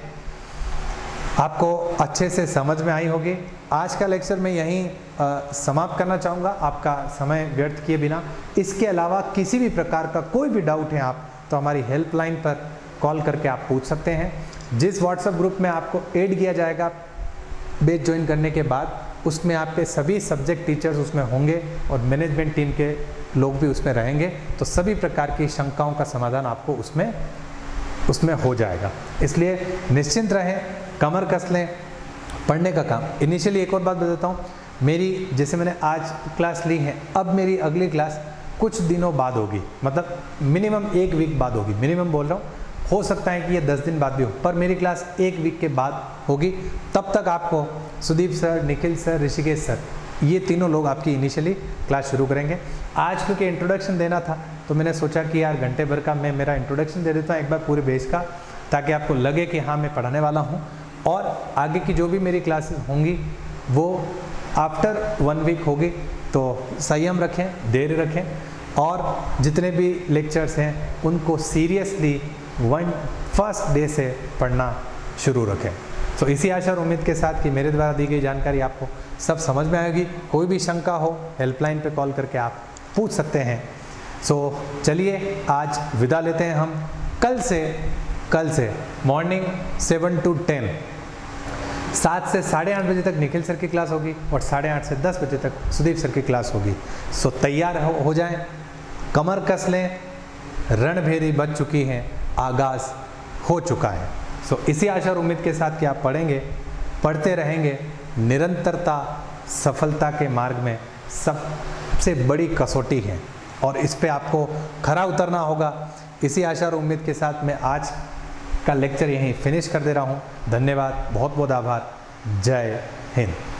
आपको अच्छे से समझ में आई होगी। आज का लेक्चर मैं यहीं आ, समाप्त करना चाहूँगा, आपका समय व्यर्थ किए बिना। इसके अलावा किसी भी प्रकार का कोई भी डाउट है आप तो हमारी हेल्पलाइन पर कॉल करके आप पूछ सकते हैं। जिस व्हाट्सएप ग्रुप में आपको ऐड किया जाएगा बैच ज्वाइन करने के बाद, उसमें आपके सभी सब्जेक्ट टीचर्स उसमें होंगे और मैनेजमेंट टीम के लोग भी उसमें रहेंगे, तो सभी प्रकार की शंकाओं का समाधान आपको उसमें उसमें हो जाएगा। इसलिए निश्चिंत रहें, कमर कस लें, पढ़ने का काम। इनिशियली एक और बात बताता हूँ, मेरी जैसे मैंने आज क्लास ली है, अब मेरी अगली क्लास कुछ दिनों बाद होगी, मतलब मिनिमम एक वीक बाद होगी। मिनिमम बोल रहा हूँ, हो सकता है कि ये दस दिन बाद भी हो, पर मेरी क्लास एक वीक के बाद होगी। तब तक आपको Sudeep sir, Nikhil sir, Rishikesh sir, ये तीनों लोग आपकी इनिशियली क्लास शुरू करेंगे। आज क्योंकि इंट्रोडक्शन देना था तो मैंने सोचा कि यार घंटे भर का मैं मेरा इंट्रोडक्शन दे देता हूँ एक बार पूरे बैच का, ताकि आपको लगे कि हाँ मैं पढ़ाने वाला हूँ। और आगे की जो भी मेरी क्लासेस होंगी वो आफ्टर वन वीक होगी, तो संयम रखें, धैर्य रखें और जितने भी लेक्चर्स हैं उनको सीरियसली वन फर्स्ट डे से पढ़ना शुरू रखें। तो इसी आशा और उम्मीद के साथ कि मेरे द्वारा दी गई जानकारी आपको सब समझ में आएगी। कोई भी शंका हो हेल्पलाइन पे कॉल करके आप पूछ सकते हैं। सो चलिए आज विदा लेते हैं हम। कल से कल से मॉर्निंग सेवन टू टेन सात से साढ़े आठ बजे तक निखिल सर की क्लास होगी और साढ़े आठ से दस बजे तक सुदीप सर की क्लास होगी। सो तैयार हो, हो जाएं, कमर कस लें, रणभेरी बज चुकी हैं, आगाज़ हो चुका है। सो इसी आशा और उम्मीद के साथ कि आप पढ़ेंगे, पढ़ते रहेंगे। निरंतरता सफलता के मार्ग में सबसे बड़ी कसौटी है और इस पे आपको खरा उतरना होगा। इसी आशा और उम्मीद के साथ मैं आज का लेक्चर यहीं फिनिश कर दे रहा हूँ। धन्यवाद, बहुत बहुत आभार। जय हिंद।